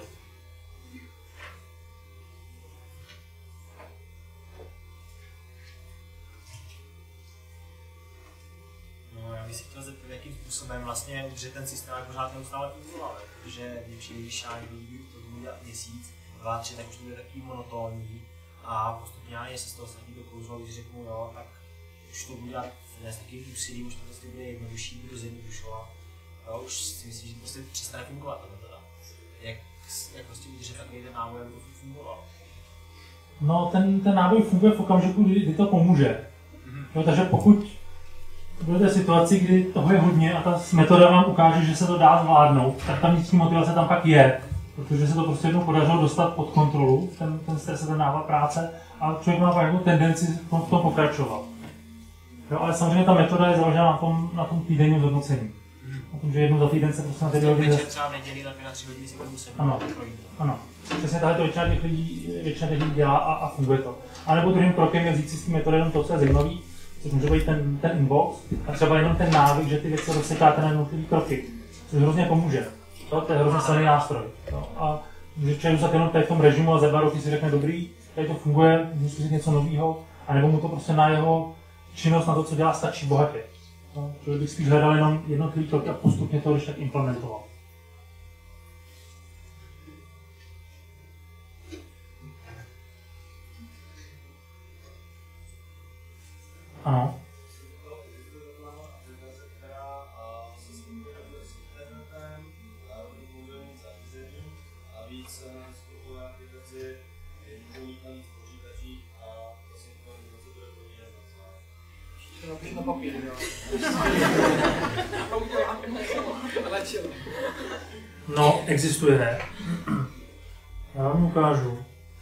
bych se chtěl zeptat, jakým způsobem vlastně udržet ten systém pořád neustále fungoval, protože mě přijde, když já to budu dělat měsíc, dva, tři, tak už to bude takový monotónní a postupně já se z toho ostatní dokouzlo, když řeknu jo, tak už to budu dělat s takovým úsilím, už to prostě bude jednodušší, budu zjednodušovat. Jo, už si myslím, že to prostě přestane fungovat teda. Jak, jak prostě udržet takový ten náboj, aby to fungoval? No, ten, ten náboj funguje v okamžiku, kdy, kdy to pomůže. Mm-hmm. Jo, takže pokud budete v situaci, kdy toho je hodně a ta metoda vám ukáže, že se to dá zvládnout, tak ta vnitřní motivace tam pak je, protože se to prostě jednou podařilo dostat pod kontrolu, ten, ten stres a ten nával práce, a člověk má pak jako tendenci v tom, v tom pokračovat. Jo, ale samozřejmě ta metoda je založena na tom, na tom týdenním zhodnocení. Na tom, že jednou za týden se prostě na ty hodiny... Večer třeba v neděli na dvě na tři hodiny si budu sednout. Ano, ano. Přesně tahle to většina těch lidí, většina těch lidí dělá a, a funguje to. A nebo druhým krokem je vzít si s tím metodou jenom to, co je zajímavý, což může být ten, ten inbox, a třeba jenom ten návyk, že ty věci rozsekáte na jednotlivé kroky, což hrozně pomůže. To, to je hrozně silný nástroj. No, a když člověk zůstat jenom tady v tom režimu a za dva roky si řekne dobrý, tady to funguje, můžu zkusit něco nového, anebo mu to prostě na jeho činnost, na to, co dělá, stačí bohatě. No, člověk bych spíš hledal jenom jednotlivý kroky a postupně to když tak implementoval. Ano. Na papír, jo. No, existuje. Já vám ukážu.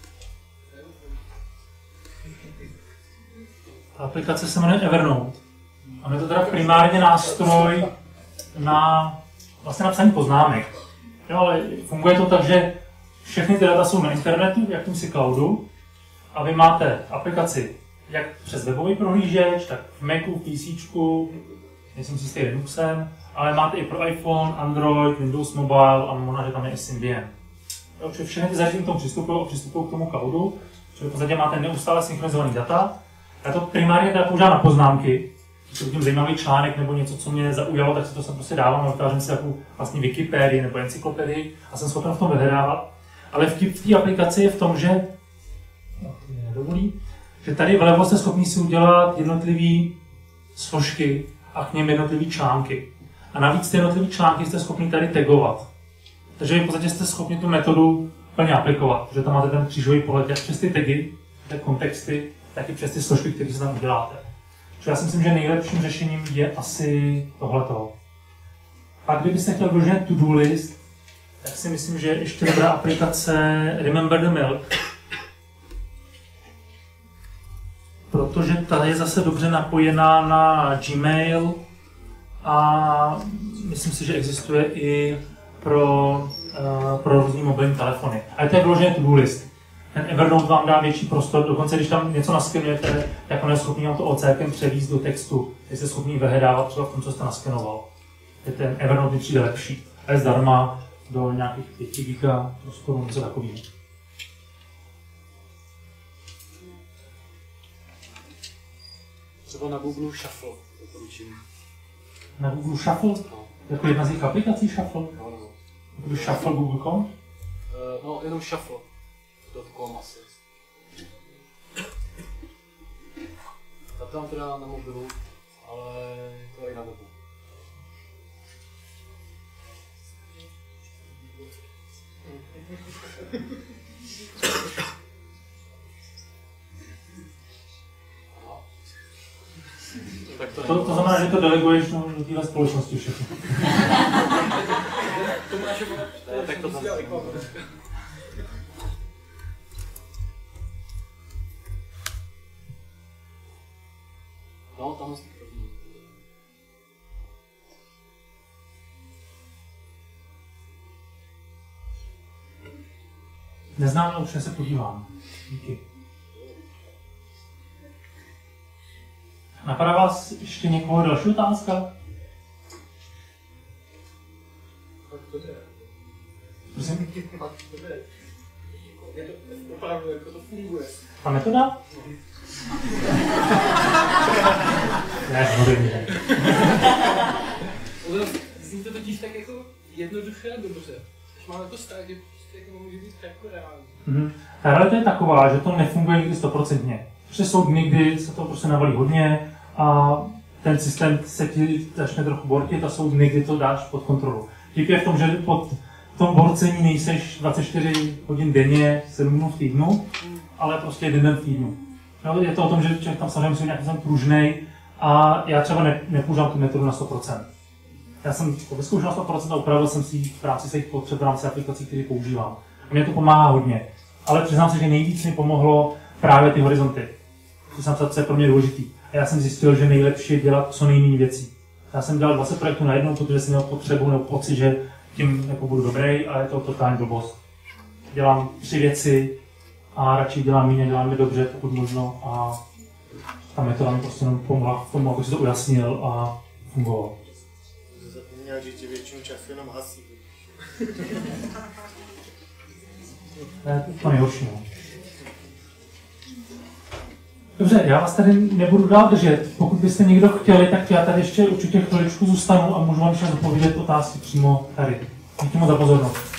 Ta aplikace se jmenuje Evernote. A je to teda primárně nástroj na vlastně napsání poznámek. Jo, ale funguje to tak, že všechny ty data jsou na internetu, v jakýmsi cloudu, a vy máte aplikaci jak přes webový prohlížeč, tak v Macu, PCčku, nejsem si jistý Linuxem, ale máte i pro iPhone, Android, Windows Mobile a možná, že tam je i Symbian. Takže všechny ty zařízení k tomu přistupují a přistupují k tomu cloudu, čili v podstatě máte neustále synchronizovaný data. Já to primárně teda používám na poznámky, když vidím zajímavý článek nebo něco, co mě zaujalo, tak si to sem prostě dávám a vytvářím si takovou vlastně Wikipedii nebo encyklopedii a jsem schopen v tom vyhledávat. Ale vtip v té aplikaci je v tom, že, no, to mě nedovolí, že tady vlevo jste schopni si udělat jednotlivé složky a k něm jednotlivé články. A navíc ty jednotlivé články jste schopni tady tagovat. Takže v podstatě jste schopni tu metodu plně aplikovat, protože tam máte ten křížový pohled jak přes ty tagy, ty kontexty, tak i přes ty složky, které si tam uděláte. Čili já si myslím, že nejlepším řešením je asi tohleto. Pak kdybyste chtěl vyloženě to-do list, tak si myslím, že ještě dobrá aplikace Remember the Milk. Protože ta je zase dobře napojená na Gmail a myslím si, že existuje i pro, uh, pro různý mobilní telefony. Ale to je vyloženě to-do list. Ten Evernote vám dá větší prostor, dokonce když tam něco naskenujete, tak on je schopný vám to OCkem převízt do textu, jste schopný vyhledávat třeba v tom, co jste naskenoval. Ten Evernote mi přijde lepší. A je zdarma do nějakých pěti giga prostoru, něco takového. Třeba na Google Shuffle doporučím. Na Google Shuffle? No. Jako jedna z jejich aplikací Shuffle? No, no. Jako Shuffle Google tečka com? Uh, no, jenom Shuffle. .com asi. Ta tam teda na mobilu, ale to i na webu. Tak to, to, to znamená, že to deleguješ do téhle společnosti všechno. tak to tam No, tam je první. Neznám, ale určitě se podívám. Díky. Napadá vás ještě někoho další otázka? Tak to jde. Prosím? Tak to jde. Je to opravdu, jako to funguje. Ta metoda? Ne, hodně. Zní to totiž tak jako jednoduché a dobře. Když máme to strach, že prostě jako může být jako reálný. Mm-hmm. Ta realita je taková, že to nefunguje nikdy stoprocentně. Protože jsou dny, kdy se to prostě navalí hodně a ten systém se ti začne trochu bortit a jsou dny, kdy to dáš pod kontrolu. Tip je v tom, že pod tom borcení nejseš dvacet čtyři hodin denně, sedm dnů v týdnu, ale prostě jeden den v týdnu. No, je to o tom, že člověk tam samozřejmě musí být nějaký pružnej a já třeba ne, nepoužívám tu metodu na sto procent. Já jsem to vyzkoušel na sto procent a upravil jsem si v rámci svých potřeb, v rámci aplikací, které používám. A mě to pomáhá hodně. Ale přiznám se, že nejvíc mi pomohlo právě ty horizonty. To jsem co je pro mě důležitý. A já jsem zjistil, že nejlepší je dělat co nejméně věcí. Já jsem dělal dvacet projektů najednou, protože jsem měl potřebu nebo pocit, že tím jako budu dobrý, ale je to totální blbost. Dělám tři věci a radši dělám méně, dělám je dobře, pokud možno. A ta metoda mi prostě jenom pomohla v tom, aby si to ujasnil a fungovalo. Zapomněl, že tě většinu času jenom hasí. To je to nejhorší. No. Dobře, já vás tady nebudu dál držet. Pokud byste někdo chtěli, tak já tady ještě určitě chviličku zůstanu a můžu vám ještě odpovědět otázky přímo tady. Díky moc za pozornost.